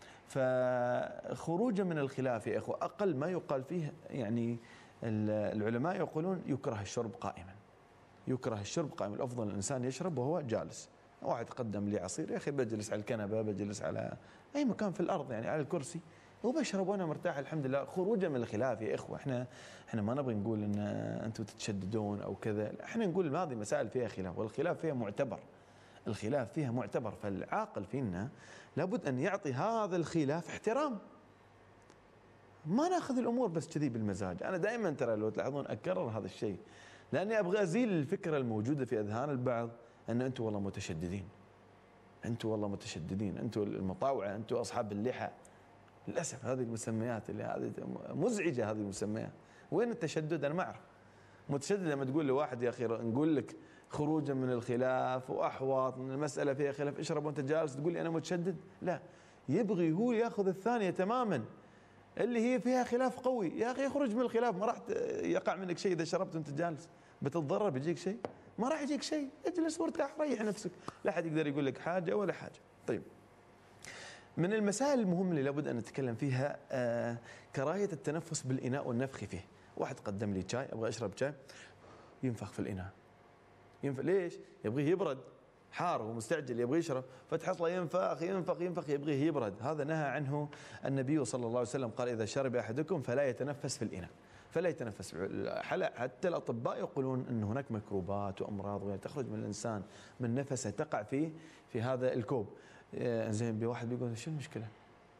فخروجا من الخلاف يا إخوة أقل ما يقال فيه يعني العلماء يقولون يكره الشرب قائما. يكره الشرب قائما، الأفضل الإنسان يشرب وهو جالس. واحد قدم لي عصير يا أخي بجلس على الكنبة، بجلس على أي مكان في الأرض يعني على الكرسي وبشرب وانا مرتاح الحمد لله. خروجا من الخلاف يا اخوه، احنا احنا ما نبغى نقول ان انتم تتشددون او كذا، احنا نقول هذه مسائل فيها خلاف، والخلاف فيها معتبر. الخلاف فيها معتبر، فالعاقل فينا لابد ان يعطي هذا الخلاف احترام. ما ناخذ الامور بس كذي بالمزاج. انا دائما ترى لو تلاحظون اكرر هذا الشيء لاني ابغى ازيل الفكره الموجوده في اذهان البعض ان انتم والله متشددين، انتم والله متشددين، انتم المطاوعه، انتم اصحاب اللحى. للأسف هذه المسميات اللي هذه مزعجة، هذه المسميات. وين التشدد؟ أنا ما أعرف. متشدد لما تقول لواحد يا أخي نقول لك خروجا من الخلاف وأحواط من المسألة فيها خلاف اشرب وأنت جالس تقول لي أنا متشدد؟ لا، يبغي هو يأخذ الثانية تماما اللي هي فيها خلاف قوي. يا أخي اخرج من الخلاف، ما راح يقع منك شيء إذا شربت وأنت جالس. بتتضرر بيجيك شيء؟ ما راح يجيك شيء. اجلس وارتاح ريح نفسك، لا أحد يقدر يقول لك حاجة ولا حاجة. طيب من المسائل المهمة اللي لابد أن نتكلم فيها آه كراهية التنفس بالإناء والنفخ فيه. واحد قدم لي شاي، أبغى أشرب شاي، ينفخ في الإناء. ينفخ ليش؟ يبغيه يبرد، حار ومستعجل يبغى يشرب، فتحصله ينفخ ينفخ ينفخ يبغيه يبرد. هذا نهى عنه النبي صلى الله عليه وسلم، قال إذا شرب أحدكم فلا يتنفس في الإناء، فلا يتنفس. حتى الأطباء يقولون أن هناك ميكروبات وأمراض غير تخرج من الإنسان من نفسه تقع فيه في هذا الكوب. زين بواحد بيقول شو المشكلة؟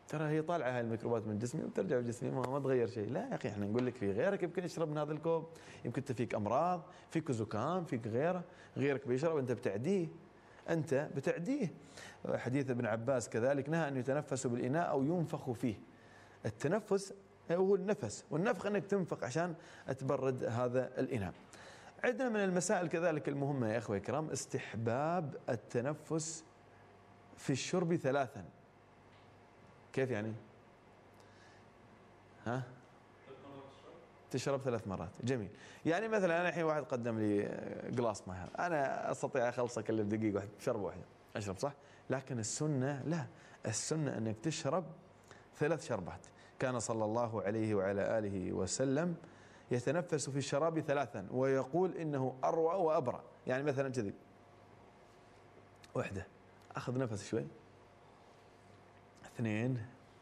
ترى هي طالعه هاي الميكروبات من جسمي وترجع بجسمي، ما, ما تغير شيء. لا يا اخي، احنا نقول لك في غيرك يمكن يشرب من هذا الكوب، يمكن انت فيك امراض، فيك زكام، فيك غيره، غيرك بيشرب انت بتعديه، انت بتعديه. حديث ابن عباس كذلك نهى ان يتنفس بالاناء او ينفخ فيه. التنفس هو النفس، والنفخ انك تنفخ عشان تبرد هذا الاناء. عندنا من المسائل كذلك المهمه يا اخوي الكرام استحباب التنفس في الشرب ثلاثا. كيف يعني؟ ها؟ تشرب ثلاث مرات. جميل. يعني مثلا انا الحين واحد قدم لي قلاص ماء، انا استطيع اخلصه كله بدقيقه واحده، شربه واحده اشرب صح؟ لكن السنه لا، السنه انك تشرب ثلاث شربات. كان صلى الله عليه وعلى اله وسلم يتنفس في الشراب ثلاثا ويقول انه اروى وابرى. يعني مثلا كذي واحده، اخذ نفس شوي، اثنين،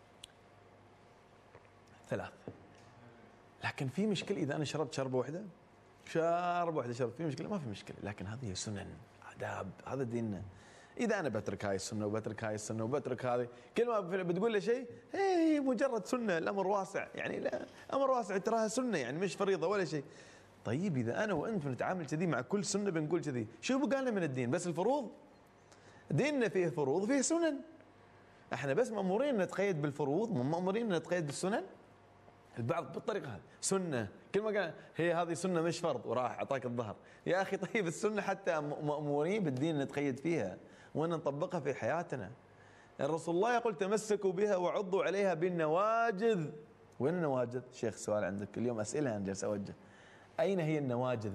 ثلاث. لكن في مشكلة إذا أنا شربت شربة واحدة، شربة واحدة شربت، في مشكلة؟ ما في مشكلة، لكن هذه سنن، آداب، هذا ديننا. إذا أنا بترك هاي السنة وبترك هاي السنة وبترك هذه، كل ما بتقول له شيء هي مجرد سنة، الأمر واسع، يعني لا أمر واسع تراها سنة، يعني مش فريضة ولا شيء. طيب إذا أنا وأنت بنتعامل كذي مع كل سنة بنقول كذي، شو بقى لنا من الدين؟ بس الفروض؟ ديننا فيه فروض وفيه سنن. احنا بس مأمورين نتقيد بالفروض، مو مأمورين نتقيد بالسنن. البعض بالطريقه هذه سنه، كل ما قال هي هذه سنه مش فرض وراح اعطاك الظهر. يا اخي طيب السنه حتى مأمورين بالدين نتقيد فيها وان نطبقها في حياتنا. الرسول الله يقول تمسكوا بها وعضوا عليها بالنواجذ. وين النواجذ؟ شيخ سؤال عندك اليوم، اسئله انا جالس اوجه. اين هي النواجذ؟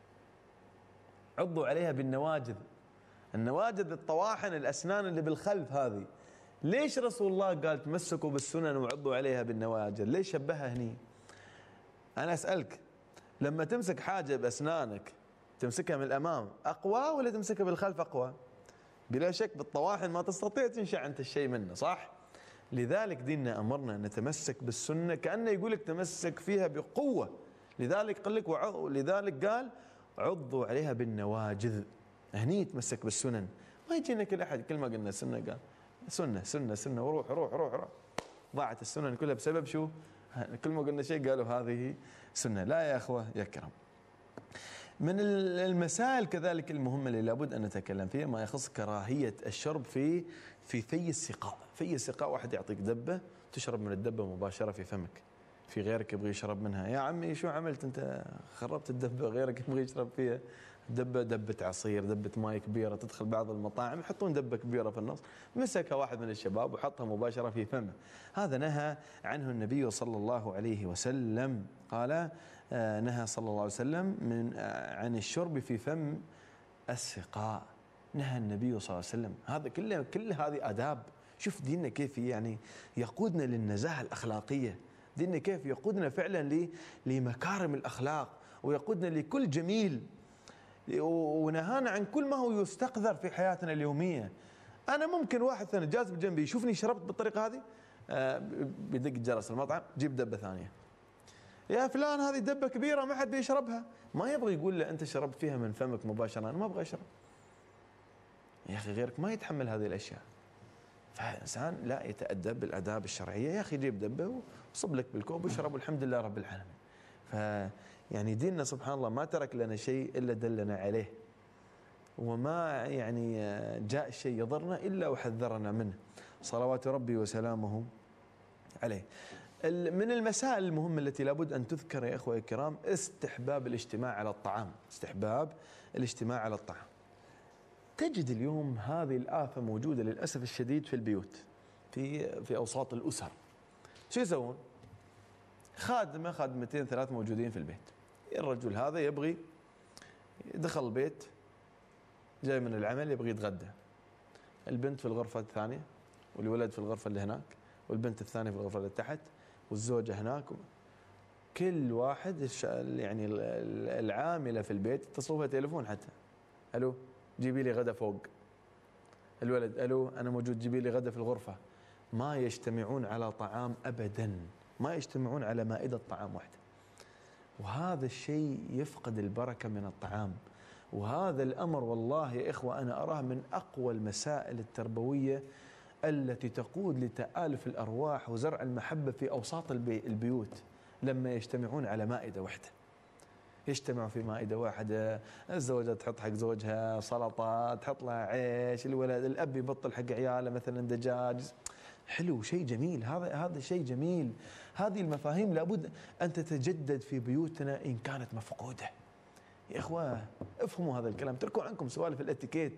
عضوا عليها بالنواجذ. النواجذ الطواحن، الاسنان اللي بالخلف هذه. ليش رسول الله قال تمسكوا بالسنن وعضوا عليها بالنواجذ؟ ليش شبهها هني؟ أنا أسألك، لما تمسك حاجة بأسنانك تمسكها من الأمام أقوى ولا تمسكها بالخلف أقوى؟ بلا شك بالطواحن ما تستطيع تنشع أنت الشيء منه، صح؟ لذلك ديننا أمرنا نتمسك بالسنة، كأنه يقول لك تمسك فيها بقوة. لذلك قال لك وعض... لذلك قال عضوا عليها بالنواجذ. هني تمسك بالسنن، ما يجينا كل أحد كل ما قلنا سنة قال سنة سنة سنة وروح روح روح روح. ضاعت السنن كلها بسبب شو؟ كل ما قلنا شيء قالوا هذه سنة. لا يا أخوة يا كرام. من المسائل كذلك المهمة اللي لابد أن نتكلم فيها ما يخص كراهية الشرب في في في السقاء. في السقاء واحد يعطيك دبة تشرب من الدبة مباشرة في فمك، في غيرك يبغى يشرب منها. يا عمي شو عملت أنت؟ خربت الدبة، غيرك يبغى يشرب فيها. دبة دبة عصير، دبة ماي كبيرة، تدخل بعض المطاعم يحطون دبة كبيرة في النص، مسكها واحد من الشباب وحطها مباشرة في فمه. هذا نهى عنه النبي صلى الله عليه وسلم. قال آه نهى صلى الله عليه وسلم من آه عن الشرب في فم السقاء. نهى النبي صلى الله عليه وسلم. هذا كله كل هذه آداب. شوف ديننا كيف يعني يقودنا للنزاهة الأخلاقية، ديننا كيف يقودنا فعلا لمكارم الأخلاق ويقودنا لكل جميل، ونهانا عن كل ما هو يستقذر في حياتنا اليومية. أنا ممكن واحد ثاني جالس بجنبي يشوفني شربت بالطريقة هذه آه بيدق جرس المطعم، جيب دبة ثانية. يا فلان هذه دبة كبيرة ما حد بيشربها. ما يبغى يقول له أنت شربت فيها من فمك مباشرة، أنا ما أبغى أشرب. يا أخي غيرك ما يتحمل هذه الأشياء. فإنسان لا يتأدب بالآداب الشرعية. يا أخي جيب دبة وصب لك بالكوب واشرب والحمد لله رب العالمين. ف يعني ديننا سبحان الله ما ترك لنا شيء إلا دلنا عليه، وما يعني جاء شيء يضرنا إلا وحذرنا منه صلوات ربي وسلامه عليه. من المسائل المهمة التي لابد أن تذكر يا إخوة الكرام استحباب الاجتماع على الطعام. استحباب الاجتماع على الطعام. تجد اليوم هذه الآفة موجودة للأسف الشديد في البيوت، في في أوساط الأسر. شو يسوون؟ خادمة خادمتين ثلاث موجودين في البيت. الرجل هذا يبغي دخل البيت جاي من العمل يبغي يتغدى، البنت في الغرفة الثانية والولد في الغرفة اللي هناك والبنت الثانية في الغرفة اللي تحت والزوجة هناك. كل واحد يعني العاملة في البيت يتصلوا فيها تليفون حتى، ألو جيبي لي غدا فوق. الولد ألو أنا موجود جيبي لي غدا في الغرفة. ما يجتمعون على طعام أبدا، ما يجتمعون على مائدة طعام واحدة. وهذا الشيء يفقد البركة من الطعام. وهذا الأمر والله يا إخوة أنا أراه من أقوى المسائل التربوية التي تقود لتآلف الأرواح وزرع المحبة في أوساط البي البيوت لما يجتمعون على مائدة واحدة. يجتمعوا في مائدة واحدة، الزوجة تحط حق زوجها سلطة، تحط لها عيش، الولد الأب يبطل حق عياله مثلا دجاج. حلو، شيء جميل، هذا هذا شيء جميل. هذه المفاهيم لابد أن تتجدد في بيوتنا إن كانت مفقودة. يا إخوة افهموا هذا الكلام، تركوا عنكم سوالف الاتيكيت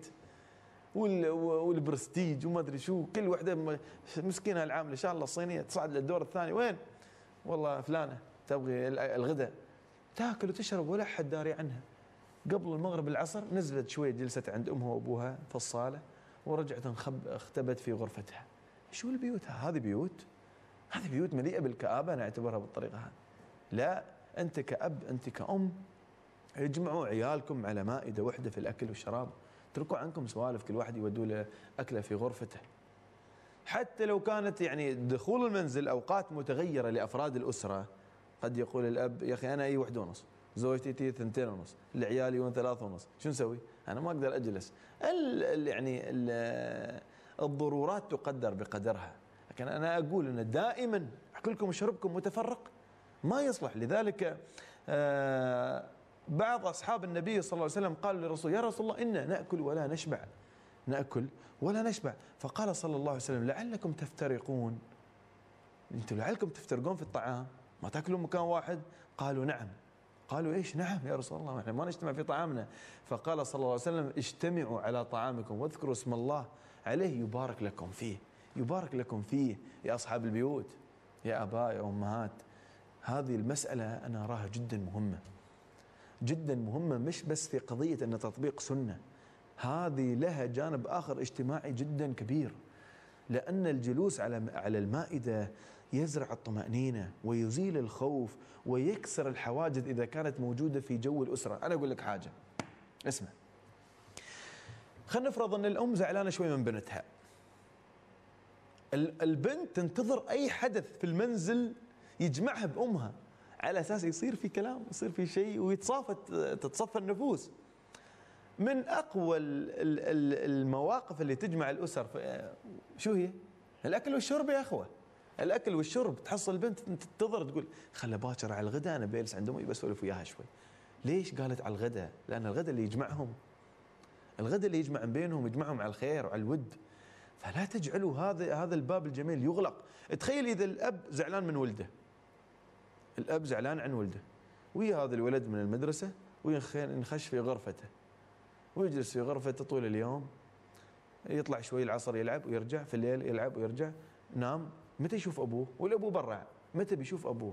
والبرستيج وما ادري شو. كل وحده مسكينه العامله ان شاء الله الصينيه تصعد للدور الثاني، وين والله فلانه تبغي الغداء، تاكل وتشرب ولا حد داري عنها. قبل المغرب العصر نزلت شويه جلست عند امها وابوها في الصاله ورجعت انخب اختبت في غرفتها. شو البيوت هذه؟ بيوت هذه بيوت مليئه بالكآبه، انا اعتبرها بالطريقه هذه. لا، انت كأب انت كأم اجمعوا عيالكم على مائده واحده في الاكل والشراب، اتركوا عنكم سوالف كل واحد يودوا له اكله في غرفته. حتى لو كانت يعني دخول المنزل اوقات متغيره لافراد الاسره، قد يقول الاب يا اخي انا اي واحد ونص، زوجتي تي ثنتين ونص، العيال يجون ثلاث ونص، شو نسوي؟ انا ما اقدر اجلس. ال ال يعني ال الضرورات تقدر بقدرها، لكن انا اقول ان دائما اكلكم وشربكم متفرق ما يصلح. لذلك آه بعض أصحاب النبي صلى الله عليه وسلم قالوا للرسول يا رسول الله إنا نأكل ولا نشبع، نأكل ولا نشبع. فقال صلى الله عليه وسلم لعلكم تفترقون، أنتم لعلكم تفترقون في الطعام، ما تأكلون مكان واحد؟ قالوا نعم. قالوا إيش نعم يا رسول الله، إحنا ما نجتمع في طعامنا. فقال صلى الله عليه وسلم اجتمعوا على طعامكم واذكروا اسم الله عليه يبارك لكم فيه، يبارك لكم فيه يا أصحاب البيوت، يا آباء يا أمهات. هذه المسألة أنا أراها جدا مهمة، جدا مهمة، مش بس في قضية أن تطبيق سنة، هذه لها جانب آخر اجتماعي جدا كبير. لأن الجلوس على على المائدة يزرع الطمأنينة ويزيل الخوف ويكسر الحواجز إذا كانت موجودة في جو الأسرة. أنا أقول لك حاجة، اسمع، خلينا نفرض أن الأم زعلانة شوي من بنتها. البنت تنتظر أي حدث في المنزل يجمعها بأمها على أساس يصير في كلام، يصير في شيء ويتصافى، تتصفى النفوس. من أقوى المواقف اللي تجمع الأسر شو هي؟ الأكل والشرب يا أخوة. الأكل والشرب، تحصل البنت تنتظر تقول خله باكر على الغداء، أنا بجلس عند أمي بسولف وياها شوي. ليش قالت على الغداء؟ لأن الغداء اللي يجمعهم، الغداء اللي يجمع بينهم، يجمعهم على الخير وعلى الود. فلا تجعلوا هذا هذا الباب الجميل يغلق. تخيل إذا الأب زعلان من ولده، الأب زعلان عن ولده، ويا هذا الولد من المدرسة وينخش في غرفته ويجلس في غرفته طول اليوم، يطلع شوي العصر يلعب ويرجع، في الليل يلعب ويرجع، نام. متى يشوف أبوه؟ والأبو برا، متى بيشوف أبوه؟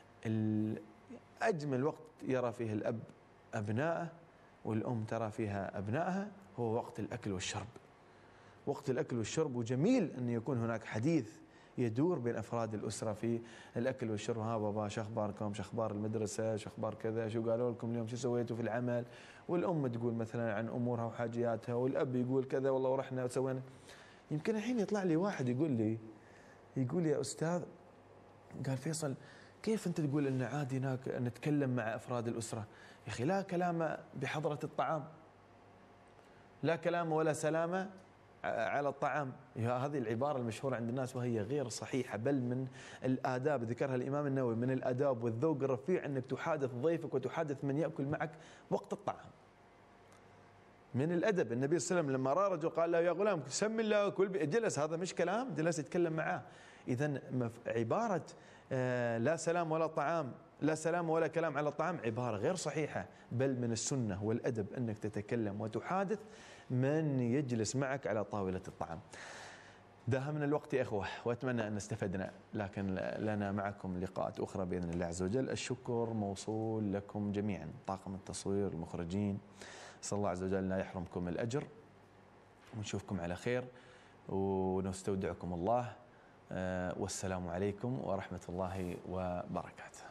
أجمل وقت يرى فيه الأب أبنائه والأم ترى فيها أبنائها هو وقت الأكل والشرب. وقت الأكل والشرب، وجميل أن يكون هناك حديث يدور بين أفراد الأسرة في الأكل والشرب. ها بابا شو أخباركم؟ شو أخبار المدرسة؟ شو أخبار كذا؟ شو قالوا لكم اليوم؟ شو سويتوا في العمل؟ والأم تقول مثلا عن أمورها وحاجياتها، والأب يقول كذا والله ورحنا وسوينا. يمكن الحين يطلع لي واحد يقول لي يقول يا أستاذ، قال فيصل كيف أنت تقول أن عادي نتكلم مع أفراد الأسرة؟ يا أخي لا كلام بحضرة الطعام، لا كلام ولا سلامة على الطعام. هذه العبارة المشهورة عند الناس وهي غير صحيحة، بل من الآداب، ذكرها الإمام النووي، من الآداب والذوق الرفيع أنك تحادث ضيفك وتحادث من يأكل معك وقت الطعام. من الأدب. النبي صلى الله عليه وسلم لما رأى رجل قال له يا غلام سم الله وكل، جلس، هذا مش كلام، جلس يتكلم معاه. إذن عبارة لا سلام ولا طعام، لا سلام ولا كلام على الطعام عبارة غير صحيحة، بل من السنة والأدب أنك تتكلم وتحادث من يجلس معك على طاولة الطعام. داهمنا الوقت يا إخوة، وأتمنى أن استفدنا، لكن لنا معكم لقاءات أخرى بإذن الله عز وجل. الشكر موصول لكم جميعا، طاقم التصوير، المخرجين، أسأل الله عز وجل لا يحرمكم الأجر، ونشوفكم على خير ونستودعكم الله، والسلام عليكم ورحمة الله وبركاته.